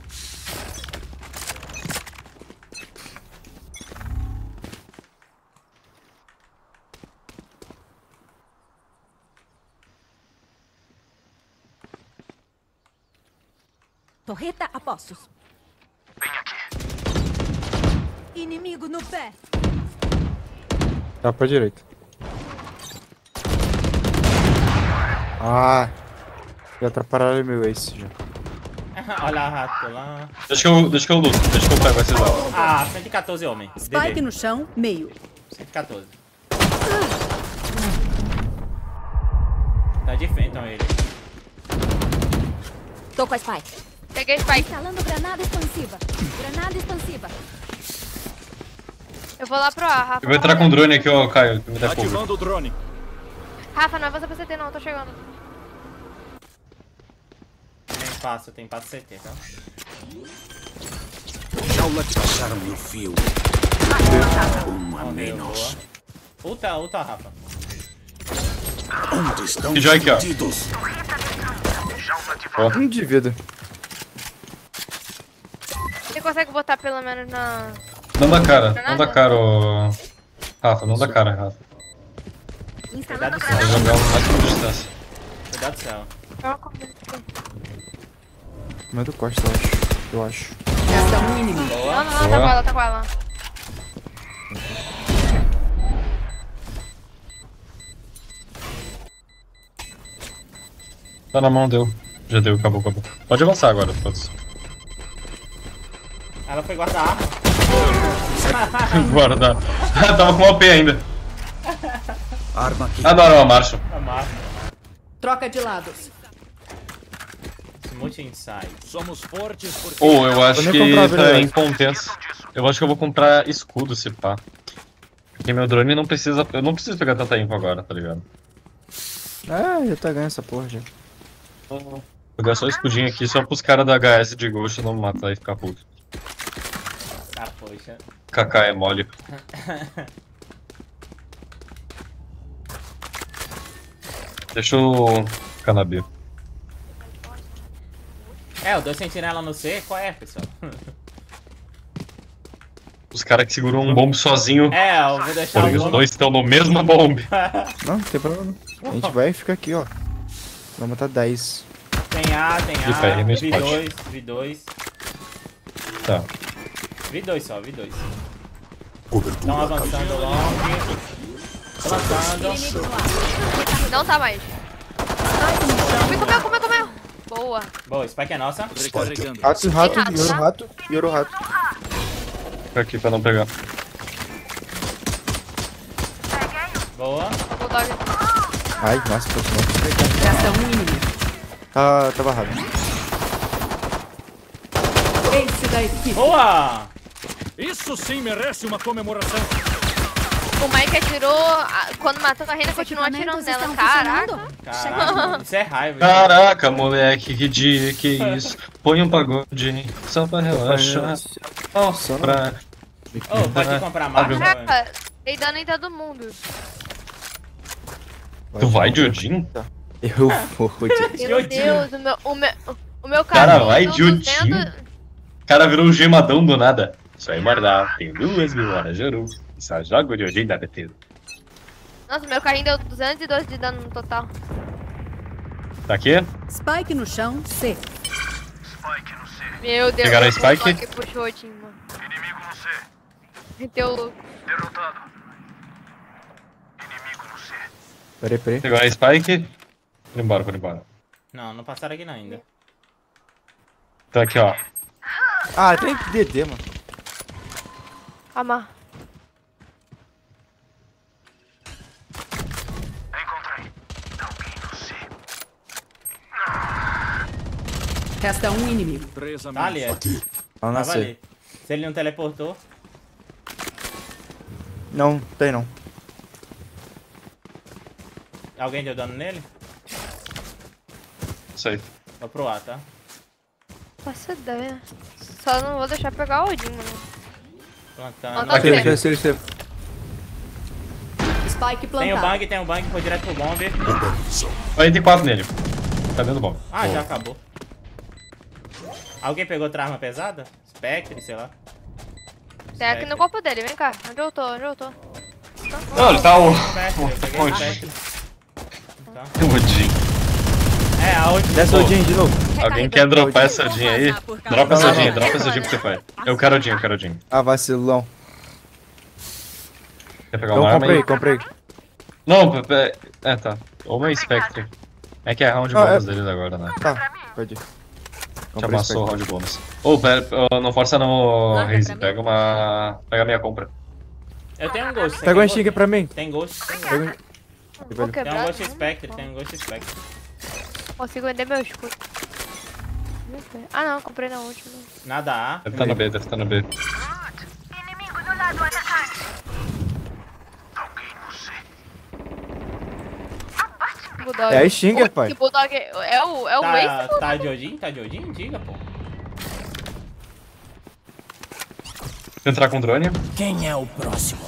A: Torreta a postos. Vem aqui. Inimigo no pé.
D: Tá pra direita. Ah. Já atrapalharam meu ace já.
E: Olha a rato lá.
B: Deixa que eu, deixa que eu luto, deixa que eu pego esses lá.
E: Ah, cento e quatorze homem.
H: Spike
E: D D.
H: no chão, meio.
E: cento e quatorze. Tá de frente então ele.
A: Tô com a Spike.
G: Peguei Spike.
A: Instalando granada expansiva. Granada expansiva.
G: Eu vou lá pro A, Rafa.
B: Eu vou entrar com o drone aqui, ó, Caio, que me dá fogo.
F: Ativando o drone.
G: Rafa, não avança pra C T não, tô chegando.
E: Tem espaço, tem espaço C T, tá?
F: Jaula te passaram no fio. Uma
E: Morreu, boa. Ulta, ulta, Rafa.
F: Onde estão
B: Que joia aqui, ó.
F: escondidos?
D: Um de vida.
G: Você consegue botar pelo menos na...
B: Não dá cara, não dá cara, ô... Rafa, não dá cara, Rafa.
A: Instalando
E: Cuidado,
B: Vai jogar o máximo de distância.
E: Cuidado do céu.
D: Não é do Costa, eu acho. Eu acho.
H: Resta um inimigo.
G: Não,
E: Boa.
G: não, não, tá com ela, tá com ela.
B: Tá na mão, deu. Já deu, acabou, acabou. Pode avançar agora, todos.
E: Ela foi guardar a arma.
B: Guarda. Tava com O P ainda.
F: Arma aqui.
B: Adoro a marcha.
E: A marca.
H: Troca de lados.
E: Multi inside.
F: Somos fortes porque...
B: Ou eu acho
D: nem
B: que
D: comprar,
B: tá
D: verdade.
B: em compensa. Eu acho que eu vou comprar escudo, se pá. Porque meu drone não precisa. Eu não preciso pegar tanta info agora, tá ligado?
D: Ah, já tá ganhando essa porra já.
B: Vou pegar só o escudinho aqui só pros caras da H S de Ghost não me matar e ficar puto.
E: Ah, poxa.
B: Kaká é mole. Deixa o cannabis.
E: É, o dois sentinela no C, qual é, pessoal?
B: Os caras que seguram um bomb sozinho.
E: É, eu vou deixar
B: Porém,
E: o
B: os
E: bomba-
B: dois estão no mesmo bomb.
D: Não, não tem problema não. A gente vai ficar aqui, ó. Vai matar dez.
E: Tem A, tem
B: De pé,
E: A,
B: é meu
E: V dois, V dois.
B: Tá.
E: V dois só, V dois. Estão
C: Cobertura
E: avançando
C: caminho.
E: long. Avançando.
G: Não tá mais. Me comeu, comeu, comeu. Boa.
E: Boa, Spike é nossa.
F: Recarregando.
D: Rato, rato,
G: rato,
D: Yoro
G: tá?
D: rato, Yoro rato.
B: Fica aqui pra não pegar.
E: Boa.
G: Bulldog.
D: Ai, nossa, tô com
H: Resta um inimigo.
D: Tá, tá barrado.
H: Ace da equipe.
E: Boa!
F: Isso sim merece uma comemoração.
G: O Mike atirou, a- quando matou a Reina, continuou atirando nela. Caraca.
E: Caraca, isso é raiva. hein?
B: Caraca, moleque, que dia, que isso. Põe um pagode só pra relaxar. Só pra.
E: Ô, pode comprar marca. velho.
G: Caraca, dei dano em todo mundo.
B: Tu vai de Odin?
D: Eu vou de...
G: Meu Deus, o meu, o meu, o meu
B: Cara,
G: carrinho
B: vai
G: do
B: de Odin.
G: duzentos
B: O cara virou um gemadão do nada. Isso aí, guardar. Tem duas mil horas, juro. Só jogo de hoje da B T.
G: Nossa, meu carrinho deu duzentos e doze de dano no total.
B: Tá aqui?
H: Spike no chão, C.
G: Meu Deus.
B: Pegaram a
G: o
B: Spike?
G: Bulldog puxou o time, mano. Inimigo no C. Meteu o louco.
D: Peraí, peraí.
B: Pegou a Spike. Foi embora, foi embora.
E: Não, não passaram aqui não ainda.
B: Tá aqui, ó.
D: Ah, tem D D, mano.
G: Calma.
H: Resta um inimigo.
F: Três a
E: Tá ali, é.
C: Aqui.
D: Ela
E: Tava
D: nasceu.
E: ali. Se ele não teleportou.
D: Não, tem não.
E: Alguém deu dano nele?
B: Isso aí.
E: Vou pro A, tá?
G: Faço ideia. Só não vou deixar pegar o Odin, mano.
E: Plantando.
G: Não, tá
B: Aqui,
G: certo.
D: Deixa ele ser.
H: Spike
E: Tem o
H: plantado.
E: bang, tem o bang, foi direto pro bomb.
C: Organização.
B: quarenta e quatro nele. Tá vendo bom.
E: Ah, já acabou. Alguém pegou outra arma pesada? Spectre, sei lá.
G: Tem aqui no corpo dele, vem cá. Onde eu tô? Onde eu tô?
B: Não, ele tá o.
E: Spectre, eu peguei o
B: Onde?
E: Spectre. Tá.
B: O Odin.
E: É, a última.
D: Desce o Odin de novo.
B: Alguém quer dropar essa Odin aí? Dropa essa
G: Não,
B: Odin,
G: não,
B: dropa
G: não.
B: essa Odin pro teu pai. Eu quero Odin, eu quero Odin.
D: Ah, vacilão.
B: Quer pegar
D: Então
B: uma arma
D: comprei,
B: aí?
D: comprei.
B: Não, pe- pe- é, tá. Ou uma Spectre. É que é round
D: Ah,
B: bônus
D: é-
B: deles agora, né?
D: Tá, pode ir.
B: Já
D: Comprei
B: passou o
D: Spectre.
B: round bônus. Ô, pera, ô, não força não,
A: Larga
B: Reise.
A: pra mim.
B: Pega uma. Pega a minha compra.
E: Eu tenho um Ghost. você
D: Pega
E: quer
D: um
E: Ghost?
D: instinct pra mim.
E: Tem Ghost, tem Ghost.
D: Pega um...
G: Vou
D: Velho.
E: Tem um
G: quebrar.
E: Ghost Spectre, tem um Ghost Spectre.
G: Consigo vender meu escudo. Ah não, comprei na última.
E: Nada A.
B: Deve estar no B, deve estar no B.
G: Bulldog.
D: É a Stinger, pai.
G: Esse Bulldog é é o, é o
E: Tá,
G: Ace?
E: tá de Odin? Tá de Odin? Diga, pô.
B: Vou entrar com drone.
F: Quem é o próximo?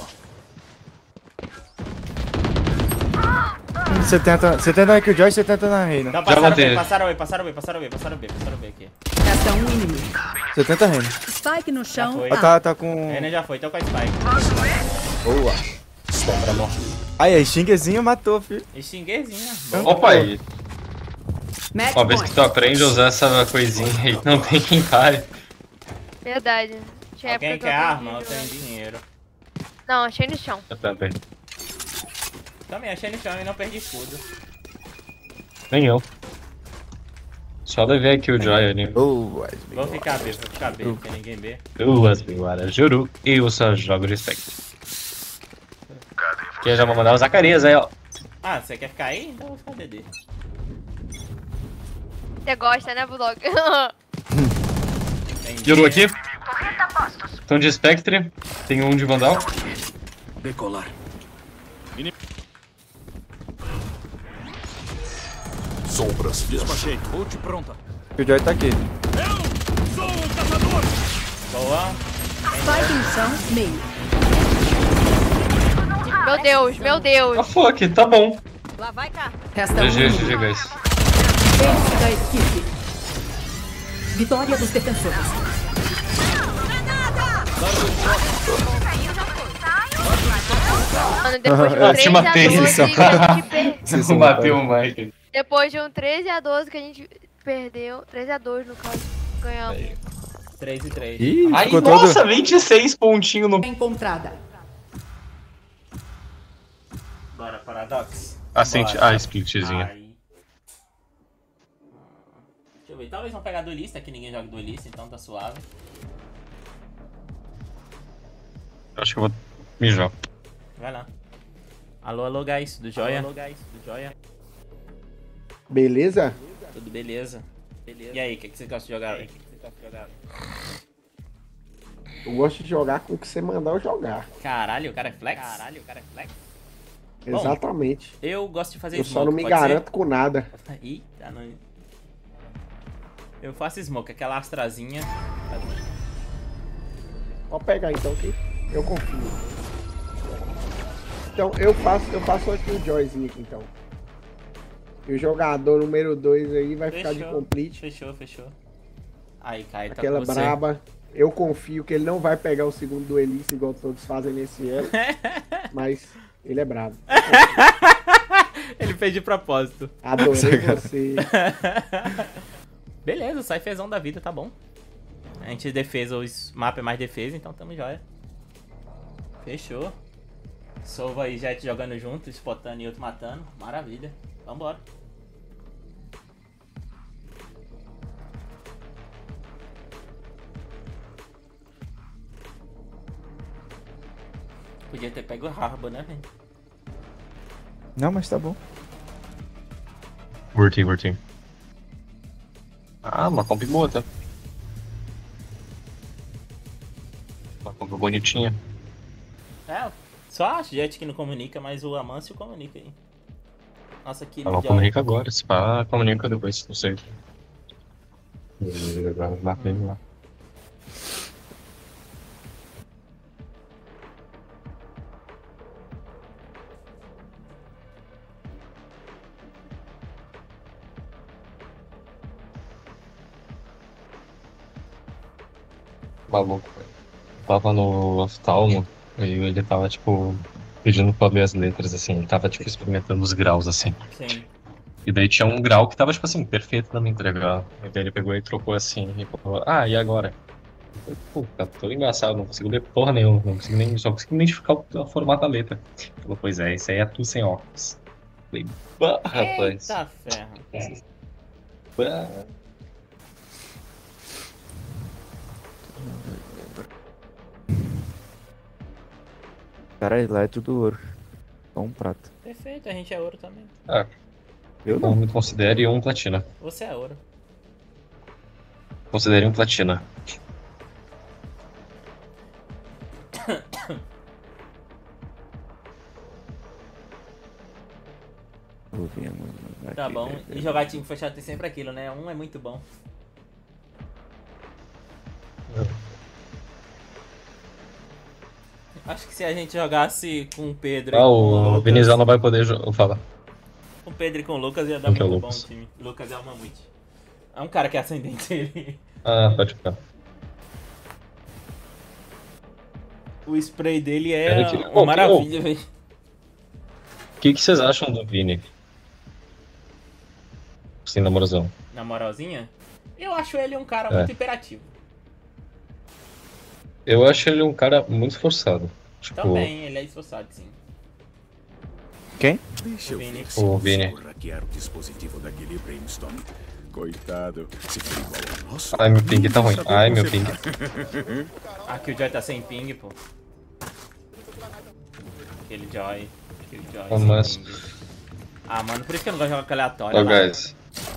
D: setenta, setenta na Killjoy e setenta na Reina.
E: Não, passaram
B: matei
E: B,
B: ele.
E: passaram B, passaram B, passaram B, passaram B, passaram B aqui.
H: Resta um inimigo.
D: setenta Reina.
H: Spike no chão,
E: foi.
D: Ela tá, tá com...
E: Renan já foi, então com a Spike.
D: Boa. Aí, a Stingerzinha matou, filho.
E: E xinguezinha.
B: Opa aí.
H: Match
B: Ó, vez que
H: point.
B: tu aprende a usar essa coisinha aí, não tem quem pare.
G: Verdade. Tinha
E: Alguém
G: época que
E: quer
G: eu
E: arma? Eu
G: aprendi
E: tenho dinheiro.
G: jogar. Não, achei no chão.
B: Eu também.
E: Também achei no chão e não perdi escudo.
B: Nem eu. Só levei aqui o Joy ali.
D: Boa.
E: Vou ficar B, vou ficar B, não tem ninguém B.
B: Duas figuras, juro. E eu só jogo de Spectre. Que eu já vou mandar o Zacarias aí, ó.
E: Ah, você quer ficar aí? Então eu vou ficar D D.
G: Você gosta, né, Bulldog?
E: Tem
B: Juro
E: B.
B: aqui. Então de Spectre. Tem um de Vandal.
F: Decolar.
C: Sombras viajam.
F: Despachei. Ult pronta.
D: Killjoy tá aqui.
F: Sou o caçador.
E: Boa.
H: Spike no chão, meio.
G: Meu Deus, meu
B: Ah,
G: Deus.
B: fuck, tá bom.
A: Lá vai cá.
H: Resta um
B: G G,
H: inimigo.
B: G G, guys.
H: Ace da equipe. Vitória dos defensores.
G: Mano, depois de um
D: Eu
B: te
G: três a
B: matei,
G: doze
B: isso.
G: que a gente per...
D: Vocês são
B: Bateu o
D: matados.
B: Mike.
G: Depois de um treze a doze que a gente perdeu. treze a dois no caso. Ganhamos.
E: três e três.
D: Ih,
B: Ai,
D: ficou
B: nossa,
D: todo...
B: vinte e seis pontinhos no...
H: Encontrada.
E: Bora, Paradox.
B: Ah, sente...
E: Bora.
B: Ah, splitzinha.
E: Aí. Deixa eu ver, talvez vão pegar duelista, que ninguém joga duelista, então tá suave.
B: Acho que eu vou mijar.
E: Vai lá. Alô, alô, guys, do Joia. Alô, guys, do Joia.
I: Beleza?
E: Tudo beleza? Beleza. E aí, o que, que você gosta de jogar? O que, que você gosta de jogar?
I: Eu gosto de jogar com o que você mandar eu jogar.
E: Caralho, o cara é flex? Caralho, o cara é flex? Bom,
I: Exatamente.
E: eu gosto de fazer
I: Eu
E: smoke,
I: só não me
E: pode ser?
I: garanto com nada.
E: Eita, não. Eu faço smoke, aquela astrazinha.
I: Pode pegar então que eu confio. Então eu faço, eu faço aqui o Joyzinho aqui então. E o jogador número dois aí vai ficar de complete.
E: Fechou, fechou. Aí, Caio, tá
I: Aquela
E: com você.
I: braba. Eu confio que ele não vai pegar o segundo duelista igual todos fazem nesse elo. Mas ele é bravo.
E: Ele fez de propósito.
I: Adorei você.
E: Beleza, sai fezão da vida, tá bom. A gente defesa, os mapas é mais defesa, então tamo jóia. Fechou. Sova e Jet jogando junto, spotando e outro matando. Maravilha. Vambora. Podia ter pego o Harbo, né, velho?
D: Não, mas tá bom.
B: Curti, curti. Ah, uma comp boa, tá? Uma comp bonitinha.
E: É, só a Jet que não comunica, mas o Amâncio comunica aí. Nossa, que
B: Ela comunica agora, se pá, comunica depois, não sei. Lá, hum. lá. Maluco, velho. Tava no oftalmo e ele tava, tipo, pedindo pra ver as letras, assim. Ele tava, tipo, experimentando os graus, assim.
E: Sim.
B: E daí tinha um grau que tava, tipo assim, perfeito pra me entregar. E daí ele pegou e trocou assim, e falou, ah, e agora? Eu falei, pô, tô engraçado, não consigo ler porra nenhuma, não consigo nem, só consigo identificar o, o formato da letra. Ele falou, pois é, isso aí é tu sem óculos. Eu falei, bah, rapaz.
E: Eita ferro.
B: Bah.
D: Caralho, lá é tudo ouro. Só um prato.
E: Perfeito, a gente é ouro também.
B: Ah,
D: eu
B: não me considere um platina.
E: Você é ouro.
B: Considere um platina.
E: Tá bom. E jogar time fechado tem sempre aquilo, né? Um é muito bom. Acho que se a gente jogasse com o Pedro
B: Ah,
E: e com
B: o,
E: o
B: o
E: Lucas...
B: Vinizão não vai poder falar.
E: Com o Pedro e com o Lucas ia dar
B: Quem que é
E: muito
B: o
E: bom o
B: Lucas?
E: time. Lucas é o Mamute. É um cara que é ascendente ele.
B: Ah, pode ficar.
E: O spray dele é
B: Pera que-
E: uma
B: Oh,
E: maravilha,
B: oh.
E: velho.
B: O que, que vocês acham do Vini? Sim, namorazão.
E: Na moralzinha, eu acho ele um cara
B: É.
E: muito imperativo.
B: Eu acho ele um cara muito esforçado. Tipo,
E: Também, ele é esforçado, sim.
D: Quem?
C: Deixa eu
E: Vini.
C: ver se
B: O Vini.
C: consigo hackear o dispositivo daquele brainstorm. Coitado, se for igual ao nosso...
B: ai, meu ping tá ruim. Ai, meu ping.
E: Aqui o Joy tá sem ping, pô. Aquele Joy. Aquele Joy
B: Ah,
E: sem
B: mas-
E: ping. Ah, mano, por isso que eu não gosto de jogar com aleatório.
B: Ó,
E: lá.
B: guys.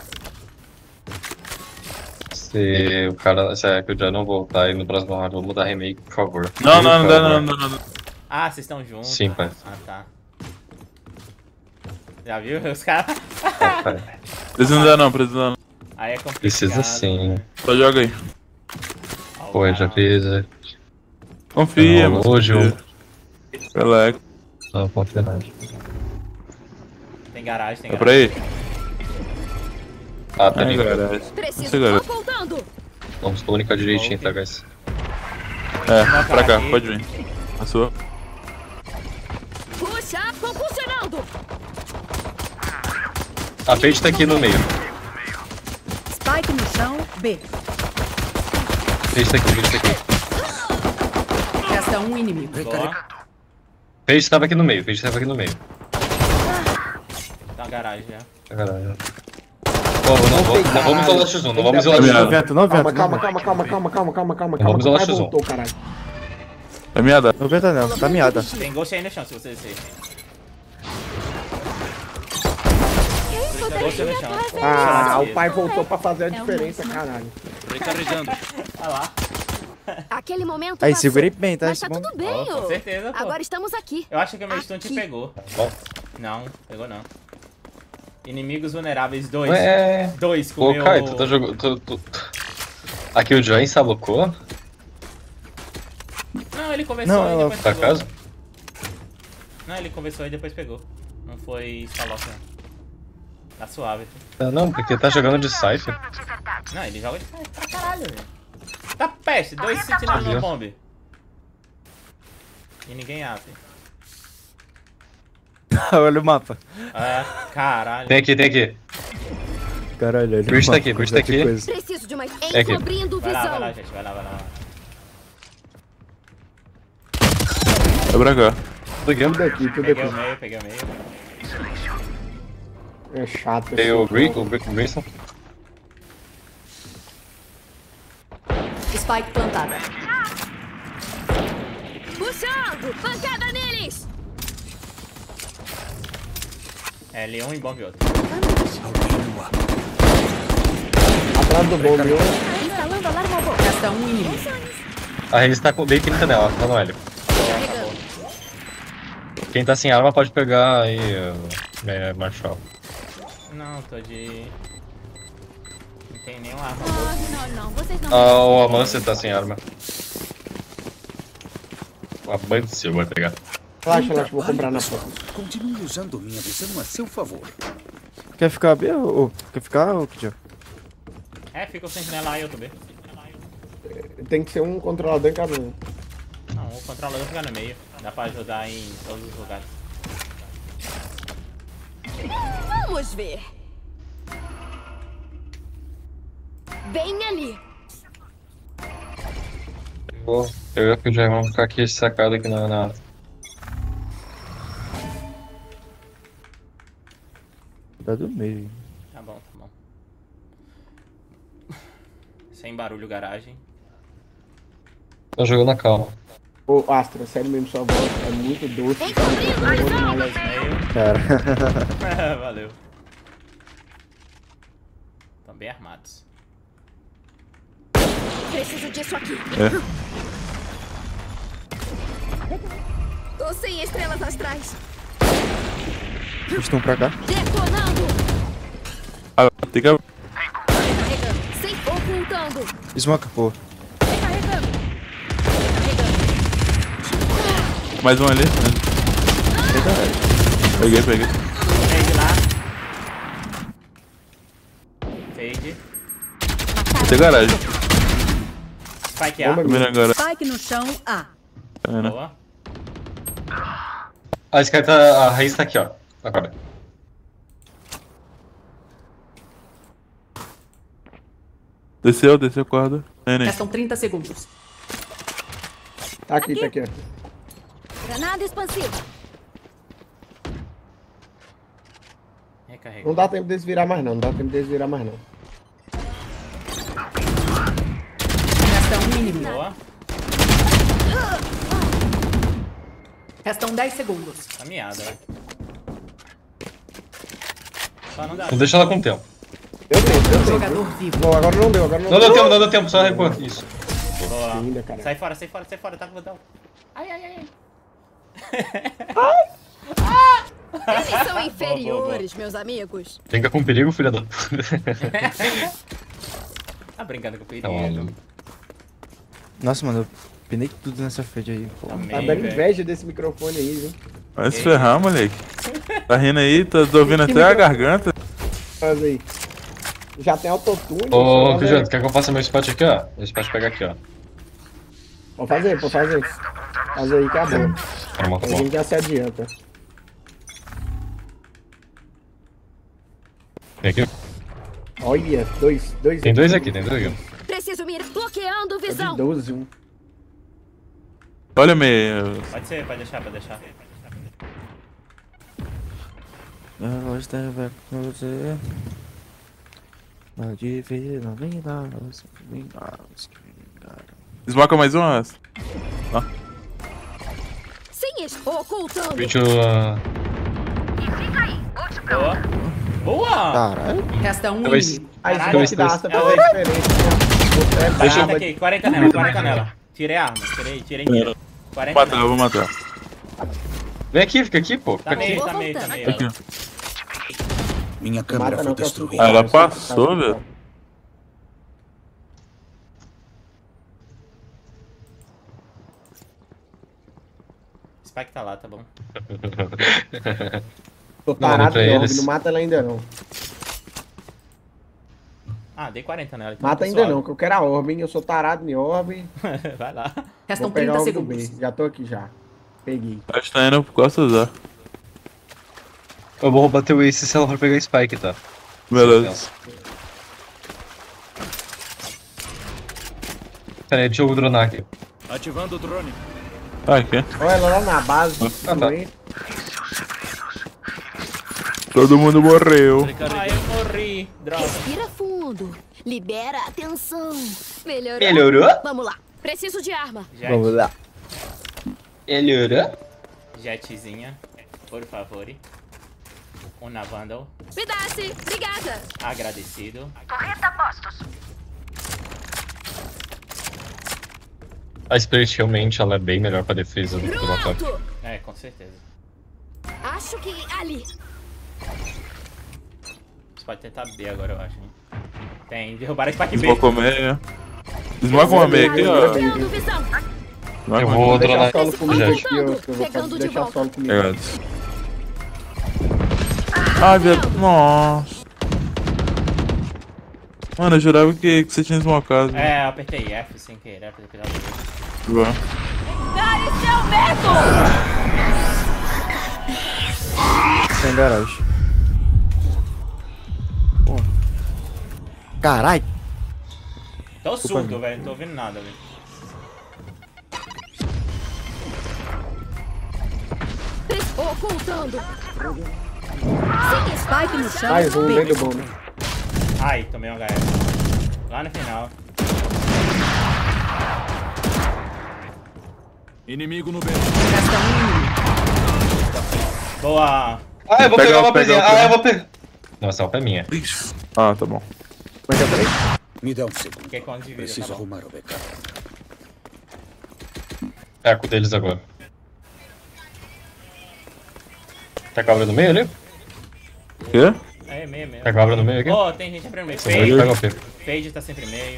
B: Se o cara, se é que eu já não voltar aí no próximo round, vamos mudar remake, por favor.
J: Não, não, não,
B: Por
J: não,
B: favor.
J: não, não, não.
E: Ah, vocês estão juntos.
B: Sim, pai.
E: Ah, tá. Já viu? Os caras...
B: Ah, pai.
J: Precisa não, não, precisa não.
E: Aí é complicado.
B: Precisa sim.
E: né?
J: Só joga aí.
E: Ó, o
B: Pô, eu já
E: cara,
B: fiz. é.
J: Confia,
B: Não,
J: mano.
B: hoje eu-
J: Relax.
B: Não, confia nada.
E: Tem garagem, tem
J: Tá pra
E: garagem.
J: aí?
B: Ah, tá
J: Ai,
B: ali.
J: galera.
G: Preciso,
J: Segura.
G: tô voltando.
B: Vamos comunicar direitinho, tá, guys?
J: É, pra cá, pode vir. A sua.
G: Puxa, tô funcionando.
B: A Fate tá aqui no meio.
H: Spike no chão, B.
B: Fate tá aqui, Fate tá aqui.
H: Resta um inimigo.
E: Boa.
B: Fate tava aqui no meio, Fate tava aqui no meio.
E: Tá na garagem já.
B: Caralho. Pô, não, vamos, não vamos isolar X um, não vamos isolar X um.
D: noventa, noventa.
I: Calma, calma, calma, calma, calma, calma, calma, calma,
B: Vamos
I: calma.
B: usar
I: Ai,
B: o X um.
I: voltou, caralho.
J: É miada.
D: noventa não, tá miada.
E: Tem ghost aí no chão, se você descer. Tem ghost aí no chão.
I: Ah, o pai voltou pra fazer a diferença, caralho.
F: Recarregando.
E: Olha lá.
G: Aquele momento
D: Aí,
G: passou,
D: segurei bem, tá?
G: mas tá
D: Esse
G: tudo
D: bom.
G: bem,
E: Ó, com
G: ô.
E: certeza, pô.
G: Agora estamos aqui.
E: Eu acho que o meu stun te
G: Aqui.
E: pegou.
B: Bom.
E: Não, pegou não. Inimigos vulneráveis, dois.
B: Ué.
E: Dois com
B: Ô,
E: o meu...
B: Kai, tu tá jogando. Tu, tu... Aqui o Joy sabocou?
E: Não, ele conversou
D: Não,
E: e
D: ela-
E: depois
B: Por
E: pegou.
B: acaso?
E: Não, ele conversou e depois pegou. Não foi Stalok, não. Tá suave. filho.
B: Ah, não, porque tá jogando de Cypher.
E: Não, ele joga de pra caralho, velho. Tá peste, dois sentinelas
B: Ali,
E: no
B: ó.
E: bombe. E ninguém abre.
D: Olha o mapa.
E: Ah, caralho.
B: Tem aqui, tem aqui.
D: Caralho, olha o
B: Bridge tá
D: mapa,
B: aqui, Bridge tá
D: quantidade de
B: aqui.
D: coisa.
A: Preciso de mais.
B: É aqui.
A: Encobrindo
E: Vai lá, vai lá,
A: visão.
E: gente. Vai lá, vai lá.
J: É pra cá.
I: Tudo aqui, tudo
E: Peguei o
I: aqui.
E: meio, peguei o meio.
I: É chato.
B: Tem
I: esse
B: o
I: jogo.
B: Green, o Grayson.
H: Spike plantada.
A: Puxando! Pancada neles!
E: É L um e bombe outro.
I: Atrás do bombe, eu.
A: Instalando alarme ao bom.
H: Resta um inimigo.
B: A Reis tá com. Dei trinta nela, tá no L. Quem tá sem arma pode pegar aí. Uh, é, Marshall.
E: Não, tô de... Não tem nenhuma arma.
A: Não, não, não. Vocês não.
B: Ah, o Amance tá sem arma. O Amance eu vou pegar.
I: Relaxa, relaxa, vou comprar na porta.
C: Continue usando minha visão a seu favor.
D: Quer ficar B ou... ou- Quer ficar ou que
E: É, fica o sentinela A e outro B.
I: Tem que ser um controlador em cada um.
E: Não, o controlador fica no meio. Dá pra ajudar em todos os lugares.
A: Vamos ver. Bem ali.
B: Vou pegar que já vamos ficar aqui sacado aqui na. na...
D: Tá do meio.
E: Tá bom, tá bom. Sem barulho, garagem.
B: Tô jogando na calma.
I: Ô, Astra, sério mesmo, sua voz é muito doce.
E: Meio.
D: Cara.
E: Valeu. Estão bem armados.
A: Preciso disso aqui.
J: É.
A: Tô sem estrelas astrais.
D: Eles estão pra cá.
A: Detonando.
J: Ah, tem que...
A: Recarregando. Sem ocultando.
D: Smoke, pô.
A: Recarregando. Recarregando.
J: Mais um ali. Peguei, peguei.
E: Fade lá. Fade.
J: Tem garagem.
E: Spike A.
J: Primeiro agora.
H: Spike no chão, A.
J: Tá vendo?
E: Boa.
B: Ah, esse cara tá. A Raiz tá aqui, ó. Agora.
J: Desceu, desceu a corda. Tem, né?
H: Restam trinta segundos.
I: Tá aqui, tá aqui, ó.
A: Granada expansiva.
E: Recarrega.
I: Não dá tempo deles virar mais não, não dá tempo deles virar mais não.
H: Resta um inimigo.
E: Boa.
H: Restam dez segundos.
E: Caminhada, velho. Só não dá.
B: Não deixa ela com tempo.
I: Eu tenho, eu tenho.
H: Jogador vivo.
I: Bom, agora não deu, agora não,
B: Não
I: deu.
B: deu tempo, não deu tempo, só recua. Isso.
E: Boa.
I: Ainda, cara.
E: Sai fora, sai fora, sai fora. Tá com o botão. Ai, ai, ai.
A: Eles são
E: Boa, boa,
A: inferiores, meus amigos.
B: Brinca com perigo, filha da.
E: Tá brincando com o
B: Tá
E: perigo.
B: maluco.
D: Nossa, mano, eu pinei tudo nessa fade aí, pô.
E: Também,
I: Tá dando
E: velho.
I: inveja desse microfone aí, viu?
J: Vai se ferrar, moleque. Tá rindo aí, tá tô ouvindo até a garganta.
I: Faz aí. Já tem autotune.
B: Ô,
I: só fazer-
B: Cujo, quer que eu faça meu spot aqui, ó? Meu spot pega aqui, ó.
I: Pode fazer, pode fazer. Faz aí que é bom.
B: Tá bom, tá
I: A
B: bom.
I: gente já se adianta.
B: Tem aqui?
I: Olha, dois, dois
B: Tem dois aqui, tem dois aqui.
A: Preciso mirar. Bloqueando
I: É de
A: visão.
I: doze, um.
J: Olha meio.
E: Pode ser, pode deixar, pode deixar.
D: Eu vou estar com você. Pode ver, não vem lá, não vem lá.
J: Desmoca mais um, Astro.
A: Sem es- ocultando.
B: Bicho. Uh...
E: Boa. Boa!
D: Caralho.
H: Resta um
B: Dois.
H: inimigo.
I: A
B: Dois,
I: smoke da
B: dois.
I: Asta faz a diferença. Né? Você é
E: Deixa
I: brava.
E: aqui, quarenta nela, quarenta nela. Tirei a arma, tirei, tirei mira.
J: Vou
E: quarenta
J: matar, eu
E: nela.
J: vou matar.
B: Vem aqui, fica aqui, pô. Fica
E: Tá
B: aqui.
E: meio, tá meio, tá meio.
J: Aqui.
C: Minha
I: Mata
C: câmera
I: não,
C: foi
I: que eu
C: destruída.
J: Ah, ela
I: Eu
J: passou,
I: sei que tá-
J: velho.
E: Spike tá lá, tá bom.
I: Tô
B: Não,
I: parado
B: pra
I: de orbe,
B: eles.
I: não mata ela ainda não.
E: Ah, dei quarenta nela. Então
I: Mata ainda não, que eu quero a orbe, hein? Eu sou tarado em orbe.
E: Vai lá.
H: Restam
I: Vou pegar a
H: trinta
I: orbe do
H: segundos.
I: B. Já tô aqui já. Peguei.
J: Acho que tá indo por causa da.
B: Eu vou bater o Ace se ela for pegar Spike, tá?
J: Beleza.
B: Pera aí, deixa eu dronar aqui.
F: Ativando o drone.
J: Ah, aqui.
I: Olha ela lá na base.
B: Ah, tá.
J: Todo mundo morreu.
E: Ai, eu morri. Droga.
K: Respira fundo. Libera a tensão. Melhorou?
B: Melhorou?
K: Vamos lá. Preciso de arma.
E: Jet.
D: Vamos lá.
B: Melhorou?
E: Jetzinha, por favor. Uma Vandal.
K: Me desce. Obrigada.
E: Agradecido.
K: Torreta postos.
B: A Spirit realmente ela é bem melhor pra defesa do que o ataque.
K: Pronto.
E: É, com certeza.
K: Acho que ali.
E: Você pode tentar B agora, eu acho, hein? Tem, derrubaram a Spike B.
J: Desmocou meia. Desmoca uma meia aqui, ó.
K: Bloqueando visão.
B: Eu vou dronar
I: Deixa solo comigo
B: Jet.
I: aqui, eu, eu vou
K: Pegando de
I: deixar
K: volta.
I: solo comigo.
J: Pegado. Ai, viado. Nossa. Mano, eu jurava que, que você tinha desmocado.
E: É, eu apertei F sem querer, pra ter cuidado dele.
J: Boa.
A: Dá-lhe seu medo!
D: Sem garagem. Pô. Carai.
E: Tô surdo, velho, não tô ouvindo nada, velho.
K: Ocultando.
H: Spike no chão.
I: Mais um,
H: B.
I: meio do bom, né?
E: Ai, tomei um H S. Lá no final.
F: Inimigo no B.
H: Resta um inimigo.
E: Boa!
B: Ah, eu vou
J: Pega
B: pegar
J: o-
B: uma
J: pega o-
B: pezinha. Ah, eu vou pegar. Nossa, a é minha.
J: Ah, tá bom.
I: Mas eu falei.
C: Me dá um segundo.
E: Fiquei com onze de vida,
C: Preciso
E: tá bom.
C: arrumar o backup.
B: Taco deles agora. Tá cobra no meio ali?
J: Quê?
E: É, meio, meio.
B: Tá cobra no meio aqui?
E: Ó, tem gente abrindo meio.
B: Pode
E: Fade,
B: pegar o P.
E: Fade tá sempre meio.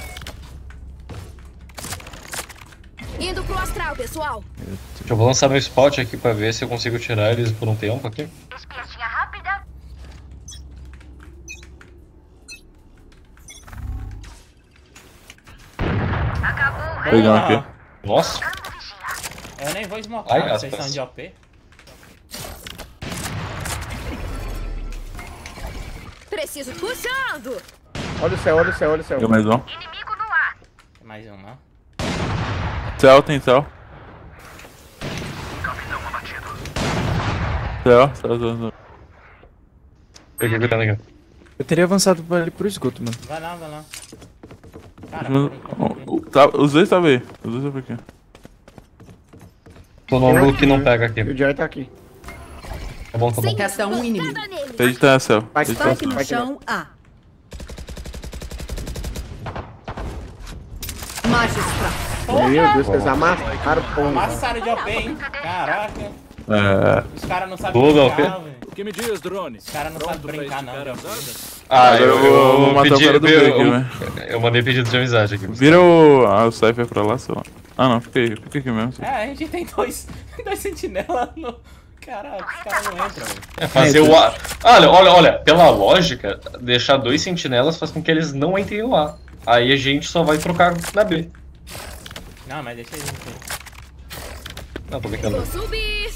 K: Indo pro astral, pessoal.
B: Eu vou lançar meu spot aqui pra ver se eu consigo tirar eles por um tempo aqui.
K: Espiadinha rápida.
J: Pegando aqui.
B: Nossa,
E: Eu nem vou
B: Ai,
E: smocar, vocês
B: aspas.
E: são de O P.
K: Preciso puxando.
I: Olha o céu, olha o céu, olha o céu.
J: Deu mais um.
K: Inimigo no ar.
E: Tem mais um, não?
J: Céu, tem céu. Céu, céu, céu, céu.
B: peguei cuidado aqui.
D: Eu teria avançado pra ali pro esgoto, mano.
E: Vai lá, vai lá. Cara,
J: Mas,
E: por enquanto,
J: o- o- tá- os dois estavam aí. Os dois estavam aqui.
B: Tô no ângulo que não pega aqui.
I: E o Joy tá aqui.
B: Tá bom, tá bom.
H: Resta um inimigo.
J: Sage tá céu.
I: Vai,
J: Sage tá
H: Spike no
I: Spike
H: chão. A. Magistral.
I: Meu Deus, vocês amassaram o pão.
E: Amassaram de O P, hein? Caraca.
J: É.
E: Os caras não sabem
B: Boa,
E: brincar,
B: O P.
E: velho.
F: O que me diz, drone?
E: Os caras não
F: Pronto
E: sabem
F: pra
E: brincar, não.
F: esticar
E: de
F: as
E: O P.
F: asas?
B: Ah,
J: Agora
B: eu,
J: eu vou- vou
B: eu,
J: matar o
B: pedi,
J: cara do
B: eu,
J: B aqui,
B: eu,
J: velho.
B: eu mandei pedido de amizade aqui.
J: Vira o. Ah, o Cypher pra lá, sei lá. Ah, não, fica aí. Fica aqui mesmo.
E: É, a gente tem dois, dois sentinelas no... Caraca, os caras não entram, velho.
B: É fazer o A. Olha, olha, olha, pela lógica, deixar dois sentinelas faz com que eles não entrem no A. Aí a gente só vai trocar na B.
E: Não, mas deixa eles aqui.
B: Não, tô brincando.
K: Vou subir.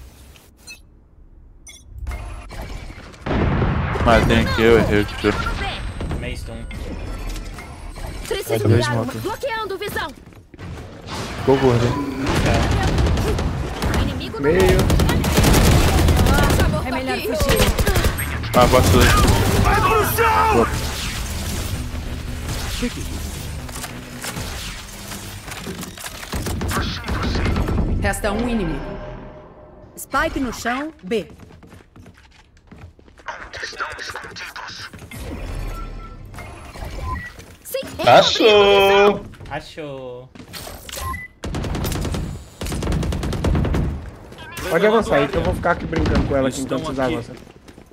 J: Mas tem aqui, eu errei o que eu.
E: Meio stun.
K: Preciso
D: também
K: virar uma.
D: smoke.
K: Bloqueando visão.
D: Ficou gordo, hein?
K: Inimigo no
I: Meio.
K: É melhor fugir.
J: Ah, passou.
H: Resta um inimigo. Spike no chão. B.
K: Sim.
B: Achou!
E: Achou.
I: Pode avançar aí, que eu vou ficar aqui brincando com ela aqui enquanto vocês
F: Estão aqui.
I: avançam.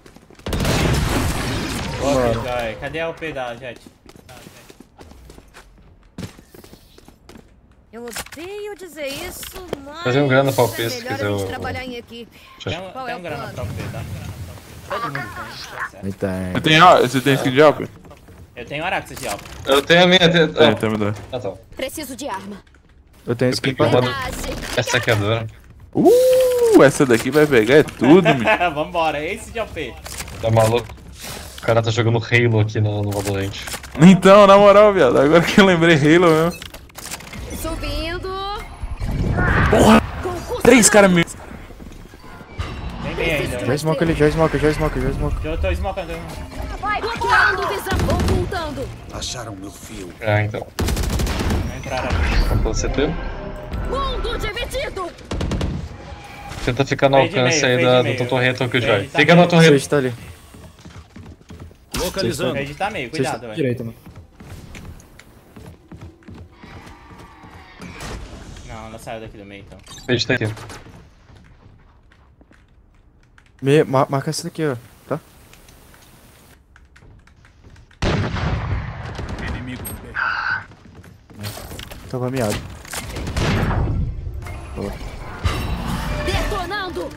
E: Ok, Joy. Cadê a O P da Jet?
K: Eu odeio dizer isso, mas
B: Fazer um grana pra O P
K: é
B: se
K: melhor
B: quiser
K: a gente
B: o-
K: trabalhar em equipe.
E: Tem um,
K: Qual
E: tem
K: é
E: um
K: o
E: grana
K: plano?
E: pra O P, tá? Todo mundo tem, tá certo.
D: Aí tá.
J: Você tem, ah, você tem skin de Alp?
E: Eu Eu tenho Araxes de alvo.
B: Eu tenho a minha. Tenho...
J: Tem, tem, me dá.
B: Ah, tá.
K: Preciso de arma.
D: Eu tenho skin
B: peguei
D: pra
B: uma- Essa aqui é dura.
J: Uh, essa daqui vai pegar é tudo, meu.
E: Vambora, esse de O P.
B: Tá maluco? O cara tá jogando Halo aqui no, no Valorant.
J: Então, na moral, viado, agora que eu lembrei Halo mesmo.
K: Subindo.
J: Porra! Três caras me.
E: Vem bem ainda.
D: Já smoke ali, já smoke, já smoke, já smoke.
E: Eu tô smocando.
K: Bloqueando visão. Ocultando.
C: Acharam meu fio.
B: Ah, então.
E: Não entraram aqui.
B: Vamos C T.
K: Mundo dividido.
B: Tenta ficar no
E: Fade
B: alcance
E: meio,
B: aí
E: fade
B: da,
E: meio.
B: do torreta que o
E: Fade
B: Joy.
E: tá
B: Fica
E: meio.
B: no torreta.
D: Sage tá ali.
F: Localizando.
E: Ele tá meio,
D: Sage
E: cuidado,
D: tá
E: velho.
D: direita, mano.
E: Não, ela saiu daqui do meio então.
B: Sage tá aqui.
D: Me, ma, marca essa daqui, ó. Tá?
F: Inimigo B.
D: Tava miado. Boa.
K: Detonando.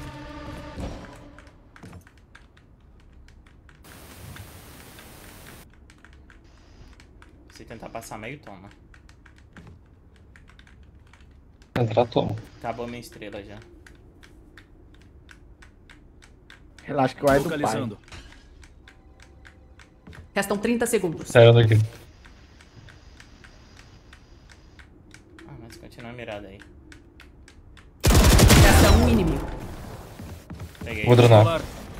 E: Se tentar passar meio, toma.
B: Entrar, toma.
E: Acabou minha estrela já.
I: Relaxa que o é do pai.
F: Localizando.
H: Restam trinta segundos.
B: Saiu daqui.
E: Ah, mas continua mirado aí.
H: Resta um inimigo.
E: Peguei.
B: Vou dronar.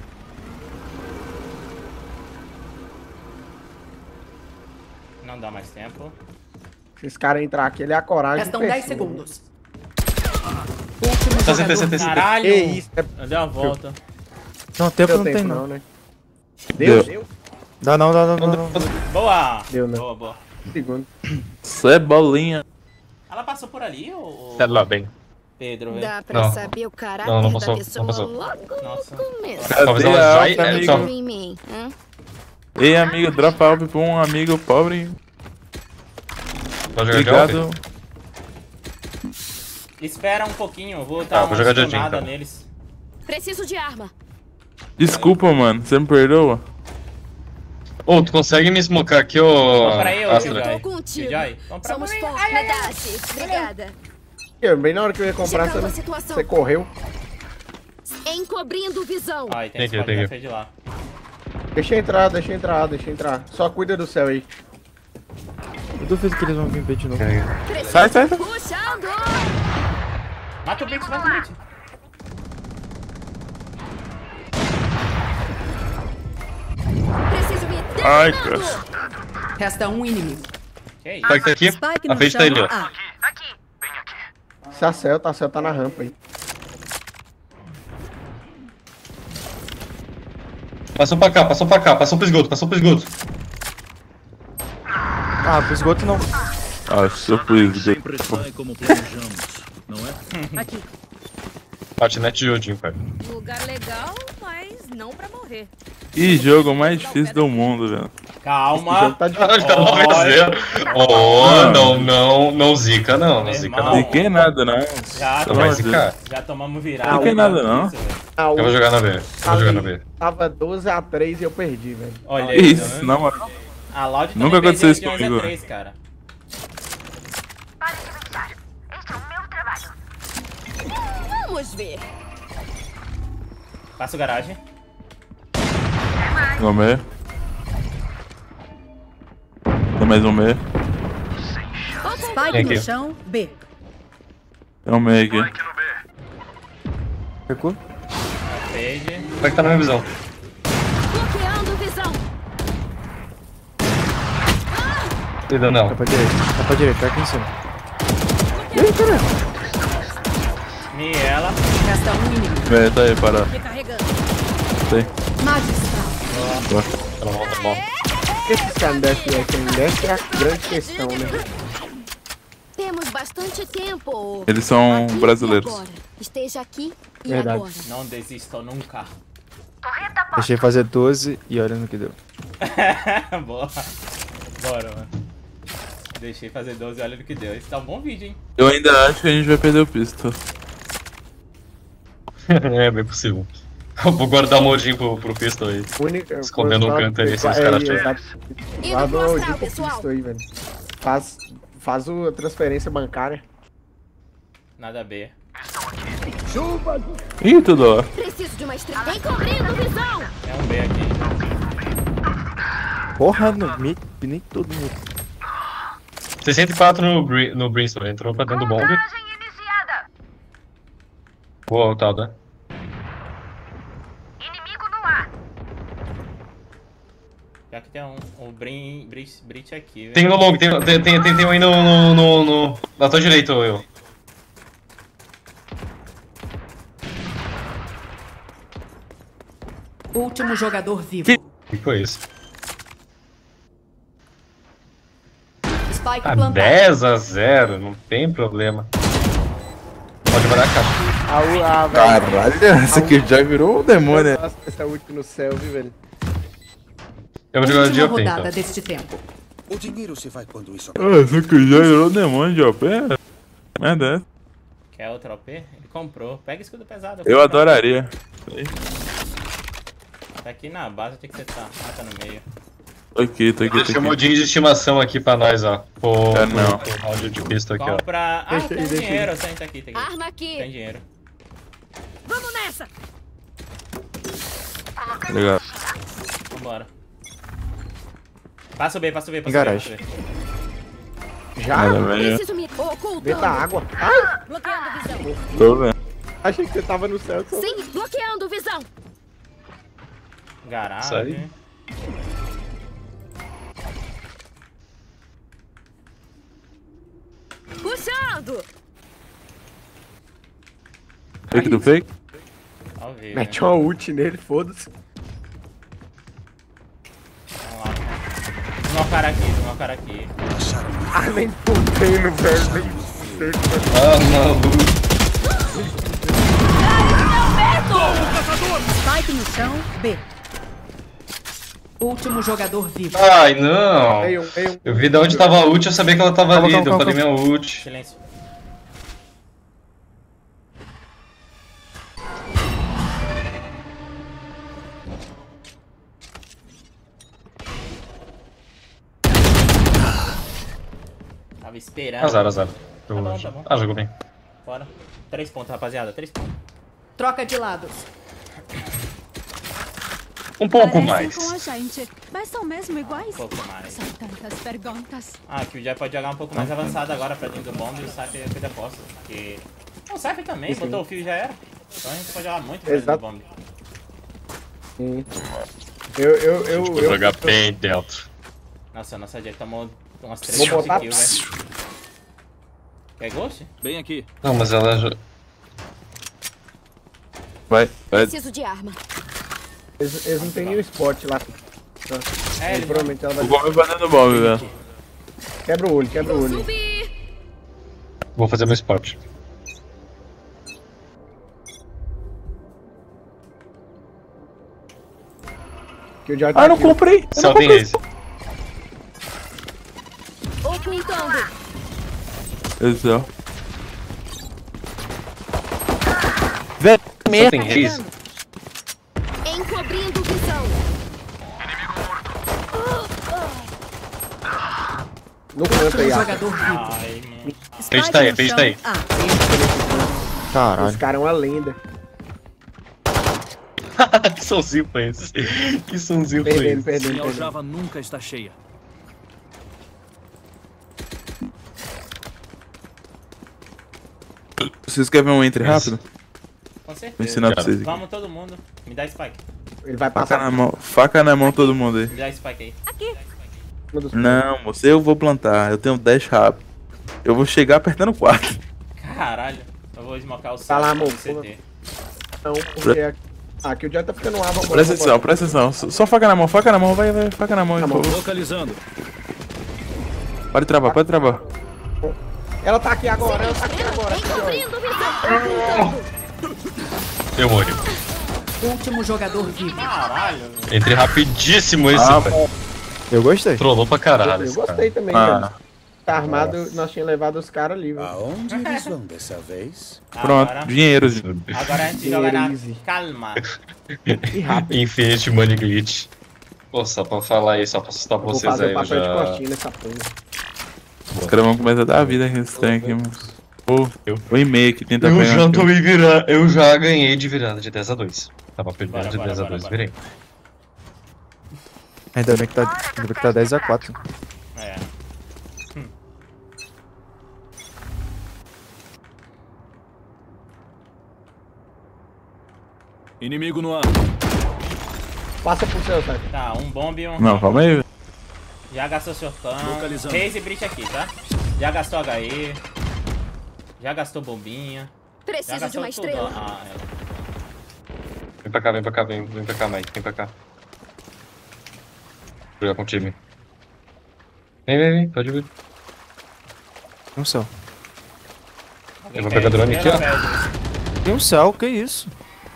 E: Não dá mais tempo.
I: Se esse cara entrar aqui, ele é a coragem.
H: Restam
I: em
H: dez
I: pessoa.
H: segundos. Último
B: Tá C T, C
H: jogador.
B: T, C T.
E: Caralho!
I: Que isso? É...
E: Eu dei a volta.
D: Não, tempo
I: Deu
D: não
I: tempo
D: tem não.
I: né? Deu?
J: Deu.
I: Deu?
D: Dá não, dá não, dá não.
E: Boa!
I: Deu, né?
E: Boa, boa.
I: Segundo.
J: Isso é bolinha.
E: Ela passou por ali ou.
B: Sai lá bem.
E: Pedro, velho?
K: Dá pra
B: Não.
K: saber o caráter
B: Não, não
K: da
B: passou,
K: pessoa
B: não passou.
K: logo
E: Nossa.
K: no começo.
B: Talvez
J: Cadê
B: ela
J: a
B: já.
J: alta,
B: é,
J: amigo?
B: só-
K: Em mim, hã?
J: Ei, amigo, dropa alp pra um amigo pobre.
B: Vai jogar de alp?
J: Obrigado.
E: Espera um pouquinho, eu vou
B: Tá,
E: dar
B: vou
E: uma
B: jogar de
E: stunada
B: então.
E: neles.
K: Preciso de arma.
J: Desculpa, mano, você me perdoa?
B: Ô, tu consegue me smocar aqui, ô.
E: Vamos pra aí, ô,
B: Astra?
E: Joy.
K: Tô contigo.
E: Joy, vamos pra
K: Somos
E: mim.
K: fortes,
E: Ai, ai, ai.
K: Medace. Obrigada.
I: Eu, bem na hora que eu ia comprar,
K: Checando a
I: você,
K: situação.
I: você correu.
K: Encobrindo visão.
E: Ai, tem
B: Peguei,
E: squad
B: peguei.
E: na frente de lá.
I: Deixa entrar, deixa entrar, deixa entrar. Só cuida do céu aí.
D: Eu duvido que eles vão vir B de novo.
J: Sai, sai, sai.
K: Puxando.
E: Mata o Blitz, mata o Blitz.
K: Preciso me
J: Ai,
K: detonando.
J: cara.
H: Resta um inimigo.
E: Que isso?
B: Tá aqui,
H: Spike
B: na
H: no
B: frente
H: chão.
B: tá ele, ó.
H: A.
I: Se a céu, tá, a céu tá na rampa aí.
B: Passou pra cá, passou pra cá, passou pro esgoto, passou pro esgoto.
D: Ah, pro esgoto não.
J: Ah, surpresa.
F: Sempre sai como planejamos, não é?
H: Aqui.
B: Patinete de Odin, pai.
A: Lugar legal, mas não pra morrer.
J: Que jogo mais difícil do mundo, velho.
I: Esse jogo
E: Calma.
I: tá difícil.
B: Caralho, tá nove a zero. Oh, não, não, não zica não, não
E: Meu
B: zica
E: irmão.
B: não.
J: Fiquei nada, não.
E: Já,
B: Não vai
J: Deus.
B: zicar.
E: já tomamos virada.
I: Não
J: tem nada, não.
E: Isso, velho.
I: Ah,
B: Eu vou
I: o-
B: jogar na B, eu vou jogar na B.
I: Tava doze a três e eu perdi, velho.
E: Olha aí, tá
J: Isso,
E: vendo?
J: na moral.
E: A Loud também
J: Nunca
E: perdeu
J: aconteceu isso
E: de onze a
J: comigo,
E: três, cara.
K: Vamos ver.
E: Passa o garagem.
J: No meio. Tem mais um meio.
H: Spike
B: Tem
H: no
B: aqui.
H: chão. B.
J: Tem um meio aqui.
D: Recuo.
E: Fade.
B: Como é que tá na minha visão?
K: Bloqueando visão.
B: Ainda não.
D: Tá pra direita. Tá pra direita, tá aqui em cima.
E: Me e ela.
H: Resta um inimigo.
J: É, tá aí, parado.
A: Recarregando.
J: Tem.
H: Magistral.
B: Tá bom, tá bom.
I: Por que esses caras descem aqui ainda? Essa é a grande questão, né?
K: Temos bastante tempo.
J: Eles são
K: Aqui e
J: brasileiros.
K: agora. Esteja aqui e
I: Verdade.
K: agora.
E: Não desistam nunca.
D: Deixei fazer doze e olha no que deu.
E: Boa. Bora, mano. Deixei fazer doze, olha no que deu. Esse tá um bom vídeo, hein?
J: Eu ainda acho que a gente vai perder o pistol.
B: É bem possível. Eu vou guardar o modinho pro, pro pistol aí.
I: Única,
B: Escondendo um canto ali, sem os caras acharem.
I: Guarda o modinho pro pistol aí, velho. Faz, faz o, a transferência bancária.
E: Nada a ver.
I: Chuva!
J: Ih, tudo.
K: Preciso de uma estrela. Encobrindo visão!
E: É um B aqui.
D: Porra, no mid, nem todo mundo.
B: sessenta e quatro no, Bri no Brimstone, entrou pra dentro do bomb. Boa, Talda.
K: Inimigo no ar.
E: Já que tem um, um Brim, Brit, Brit aqui, velho.
B: Tem no long, tem, tem, tem, tem, tem um aí no, no, no, no... Na tua direita, eu.
H: Último jogador vivo.
B: Que, que foi isso?
H: Spike
B: Tá
H: plantado.
B: dez a zero, não tem problema. Pode mandar a caixa.
I: A, a,
D: Caralho, essa aqui já virou um demônio.
I: Nossa, essa ult no céu, viu, velho?
B: Eu vou jogar de
H: Última
B: O P,
H: rodada
B: então.
H: deste tempo.
C: O dinheiro se vai quando isso
J: Ah, essa aqui já virou demônio de O P. Merda é essa.
E: Quer outro O P? Ele comprou. Pega escudo pesado.
J: Eu adoraria.
E: Tá aqui na base, tem que você tá. Ah, tá no meio.
J: Tô aqui, tô aqui,
B: Deixa
J: tô
B: o
J: aqui.
B: modinho de estimação aqui pra nós, ó. Pô,
J: É, não.
B: o round de pistol aqui, ó.
E: Compra. Ah,
I: Deixa
E: tem
I: aí, deixa
E: dinheiro. Senta aqui, tem aqui.
K: Arma aqui.
E: Tem dinheiro.
K: Vamos nessa.
J: Obrigado.
E: Vambora. Passa o B, passa o B, passa o B.
D: Garagem.
E: passa o B.
I: Já?
J: Nada melhor.
K: Preciso me ocultando.
I: Dentro da água. Ai!
K: Bloqueando visão.
J: Tô vendo.
I: Achei que você tava no céu. Só...
K: Sim, bloqueando visão.
E: Garagem.
B: Sai.
K: Puxando.
J: Fake do fake?
E: Ao vivo.
I: Mete
E: né?
I: uma ult nele, foda-se.
E: Vamos lá. Uma cara aqui, uma cara aqui.
I: Ah, nem fudendo, velho. Nem fudendo.
B: Ah, maluco.
H: Spike no chão, B. Último jogador vivo.
B: Ai, não.
I: Veio um, veio um.
B: Eu vi de onde tava a ult, eu sabia que ela tava
D: Calma,
B: ali.
D: calma,
B: Eu
D: calma,
B: falei minha ult.
E: Silêncio. Tava esperando.
B: Azar, azar.
E: Tá bom, tá bom.
B: Ah, jogou bem.
E: Bora. Três pontos, rapaziada. Três pontos.
H: Troca de lados.
B: Um pouco
K: Parecem
B: mais.
K: com a gente, mas são mesmo iguais?
E: Um pouco mais.
K: São tantas perguntas.
E: Ah, que o Jay pode jogar um pouco mais avançado agora pra dentro do bomb e o Cypher cuida posto. Porque. O Cypher também,
I: Sim.
E: botou o fio e já era. Então a gente pode jogar muito pra dentro do
I: Exato.
E: bomb.
I: Sim. Eu, eu, eu,
B: Vou
I: eu,
B: jogar bem dentro.
E: Nossa, a nossa Jay tomou umas três
I: Vou
E: shots
I: botar-
E: de kill, velho. Quer ghost?
F: Bem aqui.
B: Não, mas ela já.
J: Vai, vai.
K: Preciso de arma.
I: eles, eles não tem nenhum spot lá.
E: É,
I: Aí,
E: ele
I: provavelmente ela
J: O
I: vai.
J: bomb vai dentro do bomb, velho.
I: Quebra o olho, quebra o olho.
K: Subir.
B: Vou fazer meu spot.
I: Que o Joy
J: Ah, não
I: aqui.
J: comprei. Eu não
B: Só tem
J: comprei.
B: esse.
K: Ocultando.
J: Esse, ó.
B: Só tem Raze.
K: Encobrindo visão.
I: No canto
H: Último
I: aí, ó.
H: jogador vivo.
E: Ai, mano.
B: Page tá aí,
H: no
B: page
H: chão,
B: tá aí.
H: A.
I: Esse
D: Caralho.
I: cara é uma lenda.
B: Que sonzinho foi esse? Que sonzinho foi
I: Perdendo,
B: esse?
I: perdendo,
F: Minha
I: perdendo.
F: aljava nunca está cheia.
J: Vocês querem ver um entre rápido?
E: Com
J: Vou
E: certeza.
J: ensinar pra vocês aqui.
E: Vamos todo mundo. Me dá spike.
I: Ele vai
J: Faca
I: passar
J: na mão, faca na mão todo mundo aí.
E: Me dá spike aí.
K: Aqui.
I: por cima dos.
J: Não, você eu vou plantar. Eu tenho dez rápido. Eu vou chegar apertando quatro.
E: Caralho. Eu vou esmocar o
I: Tá lá,
E: saco
I: amor,
E: do C T.
I: Não, porque aqui, aqui o Joy tá ficando lá, vamos
J: Presta atenção, presta atenção. Só só faca na mão, faca na mão, vai, vai, faca na mão,
I: Tá
J: por
I: bom.
J: favor.
F: Localizando.
J: Pode travar, pode travar.
I: Ela tá aqui agora, ela tá aqui agora. Aqui, ó.
K: Encobrindo visão.
B: Eu morri.
H: Último jogador vivo.
E: Caralho.
B: Entrei rapidíssimo esse,
J: Ah,
B: velho.
D: Eu gostei.
B: Trollou pra caralho
I: Eu
B: esse cara.
I: gostei também,
J: Ah,
I: velho. Tá armado, nós tínhamos levado os caras ali, velho.
C: Aonde eles vão dessa vez?
J: Pronto,
E: Agora-
J: dinheiro.
E: Agora a gente joga na
I: Easy.
E: calma.
I: E rápido.
B: Infinity Money Glitch. Pô, só pra falar aí, só pra assustar
I: Eu vou
B: vocês
I: fazer
B: aí,
I: o
B: eu
I: papel de
B: já...
I: costinha nessa porra.
J: Os caras vão começar a dar a vida aqui nesse trem aqui, mano. Pô, o e-mail que tenta
B: Eu
J: pegar.
B: já
J: aqui,
B: tô
J: ó.
B: me virando, eu já ganhei de virada de dez a dois. Tava perdendo
E: Bora,
B: de
E: bora,
B: dez a
E: bora,
B: dois,
E: bora.
B: virei.
D: Ainda bem que tá, ainda bem que tá dez a quatro.
E: É.
F: Inimigo no ar.
I: Passa pro seu, sabe?
E: Tá, um bombe e um.
J: Não, calma aí, velho.
E: Já gastou surfão.
F: Localizando.
E: Raze e Breach aqui, tá? Já gastou H E. Já gastou bombinha. Já
K: Preciso de
E: gastou
K: uma
E: tudo.
K: estrela.
E: Ah, é.
B: Vem pra cá, vem pra cá, vem, vem pra cá, Mike, vem pra cá. Vou jogar com o time. Vem, vem, vem, pode vir.
D: Tem um céu.
B: Eu vou pegar drone aqui, ó.
D: Tem um céu, que isso?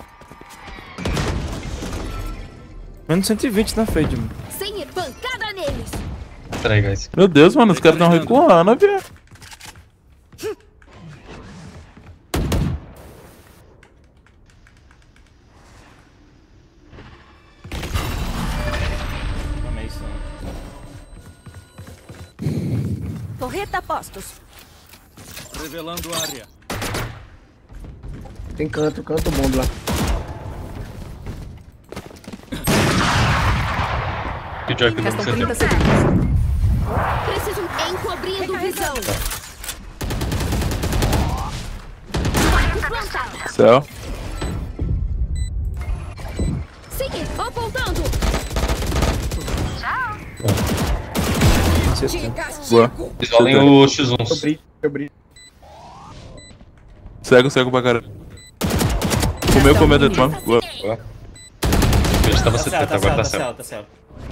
D: Menos cento e vinte na fade, mano.
K: Sem ir pancada neles.
B: Peraí, guys.
J: Meu Deus, mano, os caras tão recuando, velho.
E: Tomei isso.
K: Torreta postos.
F: Revelando área.
I: Tem canto, canto bom lá.
B: Que joy que
H: Restam
B: você
H: trinta
B: tem.
H: segundos.
K: Preciso encobrindo visão. Plantado.
J: Céu.
K: Seguir, apontando.
J: Boa.
B: Isolem o X um.
I: Eu brilho, eu brilho.
J: Cego, cego pra caralho. Comeu, comeu dentro, mano. Boa.
B: Boa. A gente tava
E: Tá céu,
B: setenta,
E: tá
B: agora
E: céu,
B: tá
E: tá
B: céu.
E: céu, tá céu.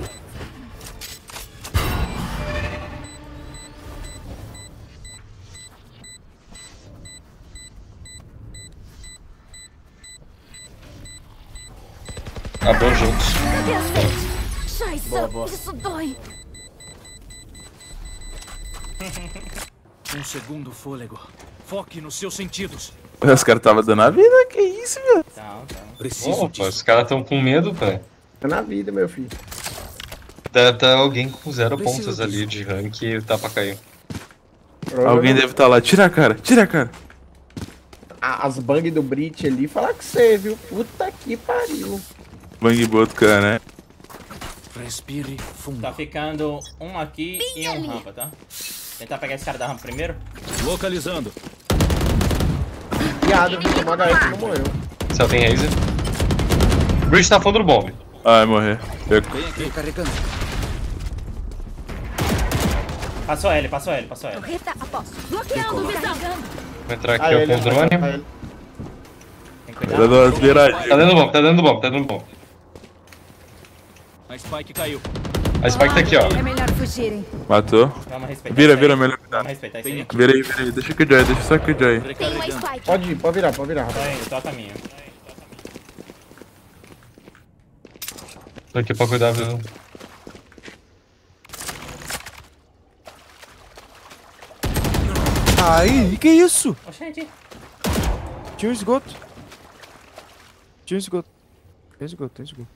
B: Acabou juntos.
K: Cadê as vezes? Scheiße,
E: Boa, boa.
K: isso dói.
F: Um segundo fôlego. Foque nos seus sentidos.
J: Os caras tava dando a vida, que isso, velho.
E: Tá, tá.
F: Preciso
B: Opa,
F: disso.
B: os caras tão com medo, velho.
I: Tá na vida, meu filho.
B: Tá, tá alguém com zero
C: Preciso
B: pontos ali de rank e tá pra cair.
J: Alguém deve estar lá. Tira a cara, tira a cara.
I: A- As bangs do Brit ali, falar com você, viu? Puta que pariu.
J: Bang boto, cara, né?
F: Respire fundo.
E: Tá ficando um aqui e um rampa, tá? Tentar pegar esse cara da rampa primeiro.
F: Localizando.
I: Piada, viu? Tomou H S, não morreu.
B: Céu tem Razer. Bridge tá fundo do bomb.
J: Ai, morrer. Perco.
F: Vem aqui.
C: Recarregando.
E: Passou L, passou L, passou L.
K: Torreta a postos. Bloqueando visão.
B: Vou entrar aqui
I: Ah,
B: ó,
I: ele,
B: com o drone.
I: ah, ele.
E: Tem que
J: Era
E: cuidar.
J: das viradinhas.
B: Tá dentro do bomb, tá dentro do bomb, tá dentro do bomb.
F: A Spike caiu.
B: A Spike tá aqui, ó.
H: É melhor fugirem.
J: Matou.
E: Vamos respeitar
J: Vira,
E: isso
J: vira,
E: aí.
J: melhor.
E: Vamos respeitar isso aí.
J: Vira aí, vira aí. Deixa que o Joy, deixa só que o Joy.
K: Tem uma
F: Recarregando.
K: spike.
I: Pode ir, pode virar, pode virar. rapaz.
E: Tô indo, tô a caminho.
B: Tô aqui pra cuidar, viu?
D: Ai, que isso?
E: Oxente.
D: Tinha um esgoto. Tinha um esgoto. Tem esgoto, tem esgoto.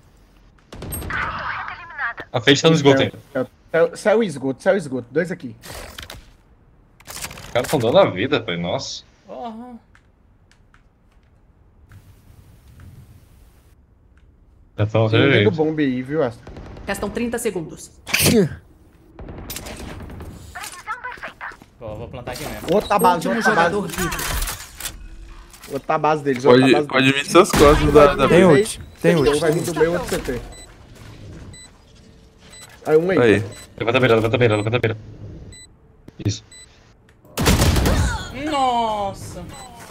B: A Fade tá no esgoto ainda.
I: Céu- Céu e esgoto, céu e esgoto. Dois aqui.
B: Os caras tão dando a vida, velho. Nossa.
E: Porra.
B: Já tão
I: Tem do
B: jeito.
I: bombe aí, viu, Astro?
H: Restam trinta segundos.
E: Pô, vou plantar aqui mesmo.
I: Outra base,
H: Último
I: outra base.
H: jogador vivo.
I: Outra base deles, outra
J: Pode,
I: base
J: pode
I: deles.
J: vir suas costas da, da
D: Tem
I: um
D: ult, tem
I: Um
D: ult.
I: vai vir do meio, outro C T. Aí um aí.
J: Aí.
B: Levanta a beira, levanta a beira, levanta a beira. Isso.
E: Nossa.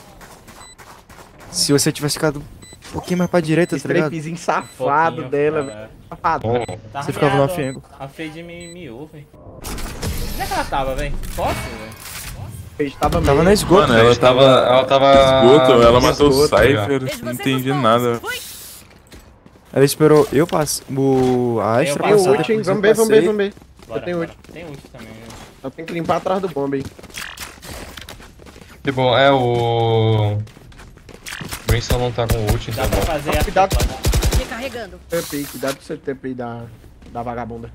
D: Se você tivesse ficado um pouquinho mais pra direita,
I: Esse
D: tá ligado?
I: trepezinho safado
E: Pouquinho,
I: dela,
E: cara.
I: velho. Safado.
B: Bom,
E: Tá
D: Você ficava no
E: arreado.
D: off-angle.
E: A Fade me miou, velho. Onde é que ela tava, velho? Posso, velho?
I: Ele tava
D: Tava na
I: meio.
D: esgoto.
J: Mano, ela
B: ela tava.
J: tava.
B: Ela tava.
J: Esgoto, ela matou o
B: Esgoto, tá
J: Cypher. Não entendi nada.
D: Ela esperou eu passar. O a Astra
E: Eu
I: Tem
D: passar.
I: ult, hein?
D: depois eu
I: Vamos ver, vamos ver,
D: passei.
I: vamos ver.
E: Bora,
I: tenho
E: bora.
I: ult.
E: Tem ult também, né?
I: Só tem que limpar atrás do bomba aí.
B: Que bom, é o... Brimstone não tá com ult, então
E: Dá pra
B: bom.
E: fazer a
I: Cuidado.
H: Recarregando.
I: T P I, cuidado com o seu T P I da, da vagabunda.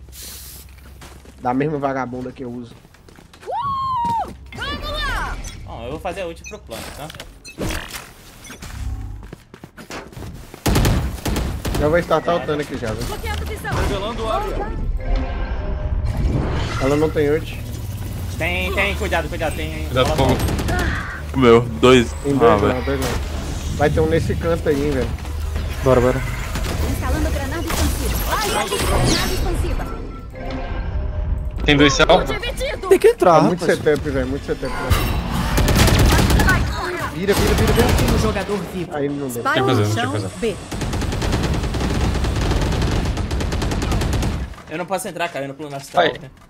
I: Da mesma vagabunda que eu uso.
G: Vamos lá!
E: Bom, eu vou fazer a ult pro plano, tá?
I: Já vou startar o Tana aqui já, viu?
H: Bloqueando visão.
F: Revelando área.
I: Ela não tem ult.
E: Tem, tem, cuidado, cuidado, tem.
B: Cuidado com o fogo.
J: O meu, dois.
I: Tem
J: Ah,
I: dois
J: velho.
I: lá, dois lá. Vai ter um nesse canto aí, hein, velho.
D: Bora, bora.
H: Instalando granada expansiva. Ai, aqui, granada expansiva.
B: Tem dois céu?
D: Tem que entrar,
I: É muito
D: rapaz.
I: setup, velho. Muito setup, velho. Vira, vira, vira, vira.
H: Último jogador vivo.
I: Aí não deu.
H: Spike
B: Tem que fazer,
H: no
B: tem que
H: chão,
B: fazer.
H: B.
E: Eu não posso entrar, cara, eu não pulo na astral.
B: Vai.
E: Né?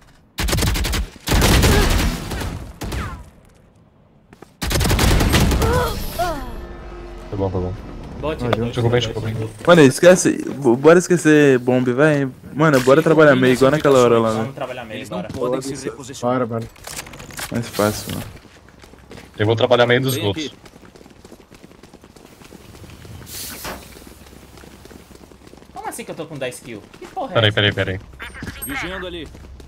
B: Tá bom, tá bom.
E: Boa, tira dois,
B: Jogou bem,
E: tira
B: jogou
E: dois.
B: bem.
J: Mano, esquece. b- Bora esquecer bomb, vai. Mano, bora trabalhar meio, igual naquela hora lá, né?
E: Vamos trabalhar meio,
F: Eles não
E: bora.
F: podem se reposicionar.
I: Bora, bora.
J: Mais fácil, mano.
B: Eu vou trabalhar meio dos
F: Vem
B: outros.
F: aqui.
E: Como assim que eu tô com dez kills? Que porra é
B: Peraí,
E: essa?
B: peraí, peraí.
F: Vigiando ali.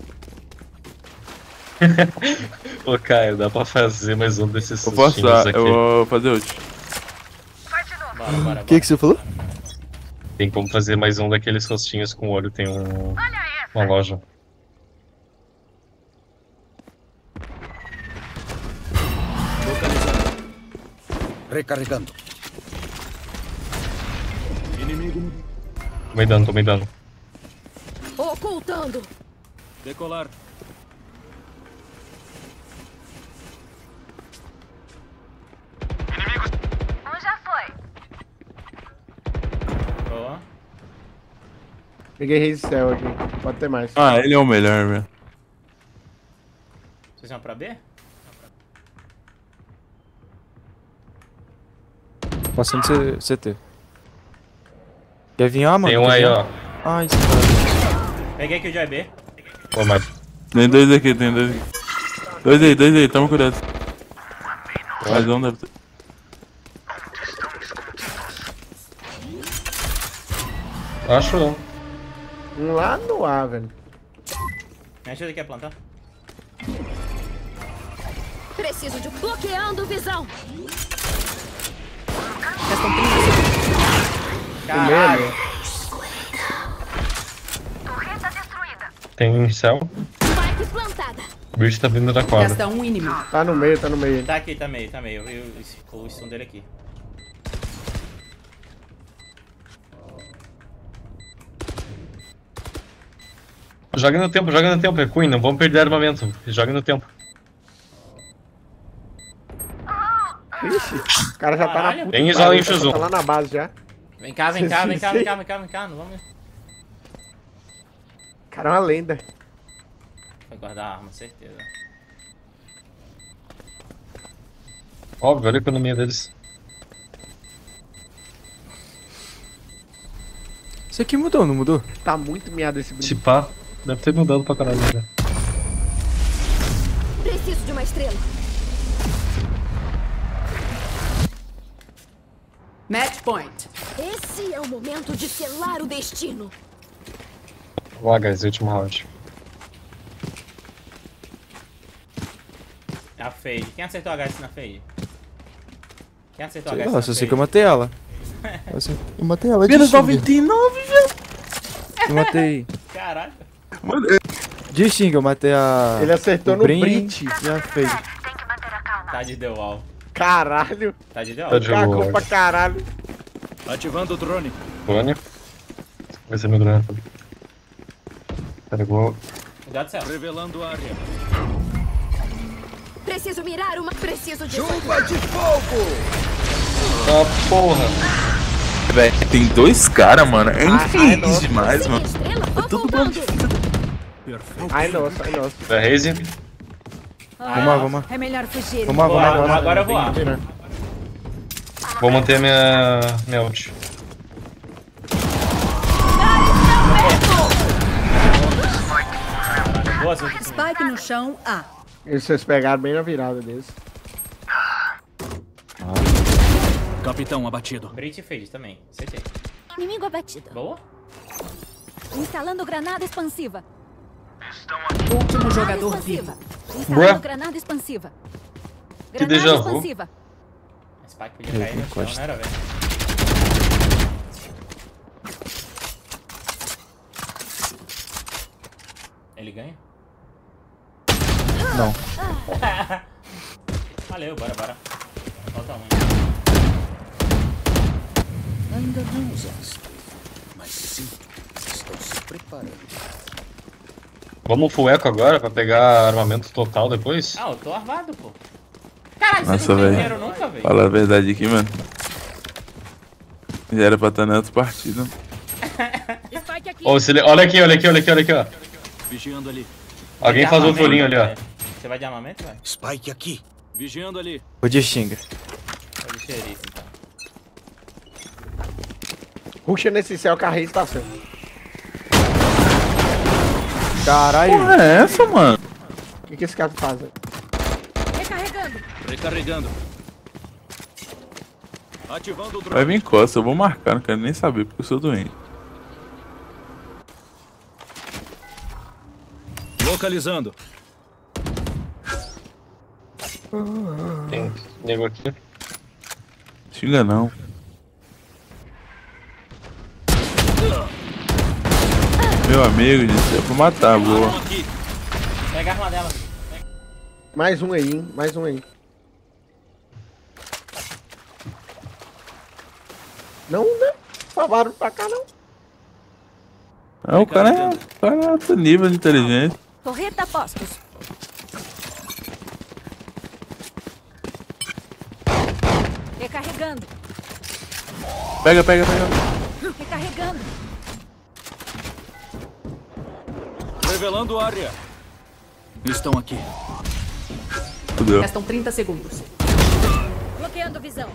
B: Ô, Caio, dá pra fazer mais um desses
J: Vou
B: sustinhos
J: forçar,
B: aqui.
J: eu vou fazer ult.
E: Bora, bora, bora.
D: O que que você falou?
B: Tem como fazer mais um daqueles rostinhos com olho, tem um... uma loja.
F: Localizando.
C: Recarregando.
F: Inimigo.
B: Tô me dando, tô me dando.
H: Ocultando.
F: Decolar.
G: Um já foi.
E: Boa.
I: Peguei Raze Cell aqui. Pode ter mais.
J: Ah, ele é o melhor, velho.
E: Vocês vão pra B?
D: Passando C- CT. Quer vir A, mano?
B: Tem um
D: Quer
B: aí,
D: vir
B: ó.
D: A? Ai, esse cara.
E: Peguei aqui o Joy B.
B: Pô, mas...
J: Tem dois aqui, tem dois aqui. Dois aí, dois aí, toma cuidado. Mais um deve ter.
B: Acho não.
I: Um lá no A, velho.
E: Me ajuda aqui a plantar.
H: Preciso de bloqueando visão.
E: Caralho.
G: Torreta destruída.
B: Tem céu.
H: Spike plantada.
B: O bicho tá vindo da quadra.
H: Resta um inimigo.
I: Tá no meio, tá no meio.
E: Tá aqui, tá meio, tá meio. Eu vi o, o stun dele aqui.
B: Joga no tempo, joga no tempo, é Queen, não vamos perder armamento. Joga no tempo.
I: Ixi, o cara já tá na
E: Caralho.
I: puta.
B: Tem
I: que
B: isola
I: pariu,
B: em
I: já
B: X um.
I: Tá lá na base já.
E: Vem cá, vem cá, vem cá, vem cá, vem cá, vem cá, vem cá. Não vamos.
I: Cara, é uma lenda.
E: Vai guardar a arma, certeza.
B: Óbvio, olha a economia deles.
D: Isso aqui mudou, não mudou?
I: Tá muito miado esse brinco.
B: Se pá, deve ter mudado pra caralho, né?
H: Preciso de uma estrela. Match point.
K: Esse é o momento de selar o destino.
B: Lá, guys, último round.
E: A Fade. Quem acertou a H S na Fade? Quem acertou a
D: Sei
E: H S
D: lá,
E: na
D: só sei
E: Fade?
D: que eu matei ela. Eu sei- Eu matei ela.
J: Menos
D: de Stinger.
J: noventa e nove, velho.
D: Eu matei.
E: Caralho.
J: Mano, eu-
D: De Stinger, eu matei a.
I: Ele acertou
D: o
I: no
D: Brim
I: Brit.
D: E a Fade.
G: Tem que manter a calma.
E: Tá de The Wall.
I: Caralho.
E: Tá de The
B: Tá
E: Wall.
B: de
I: Cagou
B: boa.
I: pra caralho.
F: Ativando o drone.
B: Drone. Vai ser meu drone. Carregou.
E: Cuidado do céu.
F: Revelando área.
H: Preciso mirar uma. Preciso de.
B: Ah, porra.
J: velho, tem dois caras, mano. É
I: ai,
J: infeliz
I: nossa.
J: demais, mano.
H: Estrela
J: É tudo bom.
F: Perfeito.
I: Ai, nossa, ai, nossa.
B: Da Raze.
D: Vamos lá, vamos lá.
H: É melhor fugir.
D: Vamos lá,
E: Vou
D: vamos lá.
E: lá,
D: vamos lá.
E: agora eu vou lá.
I: Tem que virar.
B: Vou manter minha, minha ult.
E: Boa, azul.
H: Spike no chão, A.
I: Eles vocês pegaram bem na virada deles.
F: Capitão abatido.
E: Brit fez também. Acertei.
K: Inimigo abatido.
E: Boa.
K: Instalando granada expansiva.
H: Último jogador vivo.
K: Instalando granada expansiva.
B: Que
K: Granada
B: déjà vu.
K: expansiva.
E: Spike podia cair no chão, não era, velho? Ele ganha?
D: Não.
E: Valeu, bora, bora. Falta um.
C: Ainda não usaste, mas sim, estão se preparando.
B: Vamos full eco agora pra pegar armamento total depois?
E: Ah, eu tô armado, pô. Caralho,
J: Nossa,
E: você não tem
J: velho.
E: dinheiro nunca, velho.
J: Fala a verdade aqui, mano. Já era pra estar na outra partida.
K: Spike aqui.
B: Ô, se ele- olha aqui, olha aqui, olha aqui, olha aqui, ó.
F: Vigiando ali.
B: Alguém
E: Vai de
B: faz outro
E: armamento,
B: olhinho ali, ó.
E: velho. Você vai de armamento, velho?
C: Spike aqui.
F: Vigiando ali.
D: Vou de xinga.
E: Vou de xerife, então.
I: Ruxa nesse céu que a Reis tá sendo.
D: Caralho.
J: Porra é essa, mano?
I: O que, que esse cara faz? Aí?
K: Recarregando.
F: Recarregando. Ativando o
J: Vai
F: drone.
J: vir costa, eu vou marcar, não quero nem saber porque eu sou doente.
F: Localizando.
B: Tem nego aqui.
J: Xinga não. Meu amigo, disse, é pra matar, boa.
F: Aqui.
E: Pega a arma dela.
I: Mais um aí, hein? Mais um aí. Não, né? Falaram pra cá, não.
J: Ah, o cara é, o cara é outro nível de inteligência.
K: Torreta postos. Recarregando.
J: Pega, pega, pega.
K: Recarregando.
F: Revelando área. Estão aqui.
J: Fudeu.
H: Restam trinta segundos.
K: Bloqueando visão.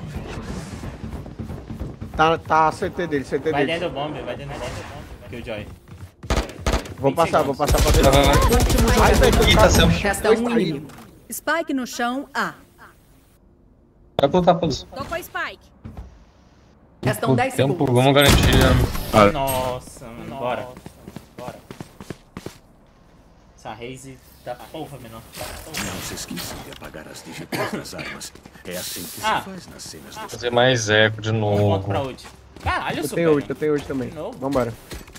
I: Tá, tá C T dele, C T
E: Vai
I: dele.
E: dentro do bomb, vai dentro do bomb. Killjoy.
I: Vou
E: vinte
I: passar, vou
E: segundos.
I: passar pra dentro.
B: Vai, vai, vai.
H: Último
I: Ai,
H: jogador.
I: velho,
B: Ih,
I: tá
B: tá sendo.
H: Resta um inimigo. Spike no chão, A.
B: Vai botar pra os.
K: Tô com a Spike.
H: Restam dez
B: tempo,
H: segundos.
B: vamos garantir.
J: Ah,
E: Nossa, mano. Bora. Bora. Essa Raze tá porra, menor. Tá porra.
C: Não se esqueça de apagar as digitais das armas. É assim que
E: Ah.
C: se faz nas cenas do...
B: Fazer mais eco de
E: Um ponto pra
B: novo.
E: ult. Caralho,
I: Eu
E: super.
I: tenho ult, eu tenho ult também.
E: De novo?
I: Vambora.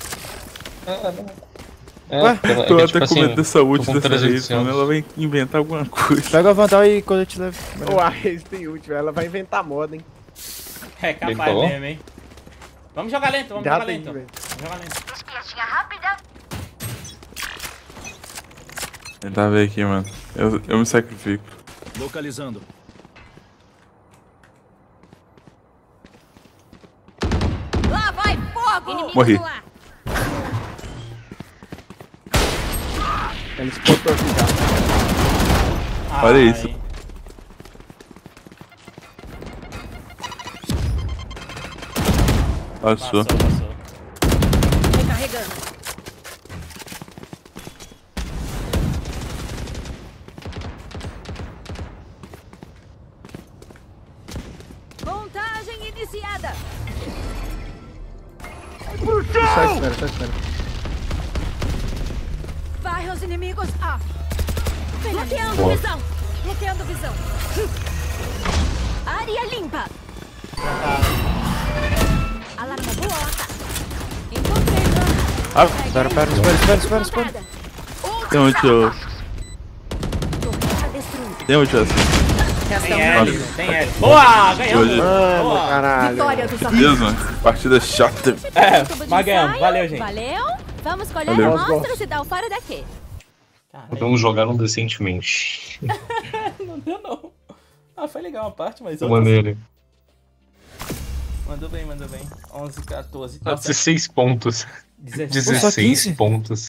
B: É,
J: Ué,
B: porque,
J: tô
B: é,
J: até
B: tipo
J: com
B: assim,
J: medo dessa ult
B: tô com
J: dessa vez,
B: trezentos
J: mano.
B: anos.
J: Ela vai inventar alguma coisa.
D: Pega a Vandal e quando eu te levo.
I: Ô, a Reis tem ult, velho. Ela vai inventar moda, hein?
E: É capaz
B: Tentou?
E: mesmo, hein? Vamos jogar lento, vamos
I: Já
E: jogar
I: tem,
E: lento.
I: velho.
E: Vamos jogar lento.
K: Espiadinha rápida.
J: Tentar ver aqui, mano. Eu, eu me sacrifico.
F: Localizando.
K: Lá vai fogo. Inimigo
J: Morri.
K: no ar.
I: Ela espotou aqui já.
J: Olha
E: Ai.
J: isso. Passou.
E: Passou, passou.
K: Recarregando. Contagem iniciada.
I: Só espera, só espera.
K: Vai aos inimigos. Ah. Bloqueando
B: Boa.
K: visão. Bloqueando visão. Área limpa. Alarme bloca. Encontrei.
D: Ah, pera, pera, espera, espera, espera, espera.
J: Tem onde eu.
K: Torreta destruída.
J: Tem onde eu assim.
H: Resta
E: Tem
H: um
E: L,
H: inimigo.
E: tem L. Boa, ganhamos.
J: Olha.
I: Mano,
E: Boa.
I: caralho.
H: Vitória dos
J: Beleza, mano. Partida chata.
E: É,
K: Tubo de
E: mas ganhamos.
K: ensaio.
E: Valeu, gente.
K: Valeu. Vamos colher
J: Valeu.
K: amostras e dar o fora daqui.
E: Caralho,
B: Vamos jogar um decentemente.
E: não deu não. Ah, foi legal uma parte, mas
B: Uma
E: outras...
B: nele.
E: Mandou bem, mandou bem. onze, quatorze.
B: dezesseis pontos.
E: dezesseis.
B: dezesseis
D: quinze?
B: pontos.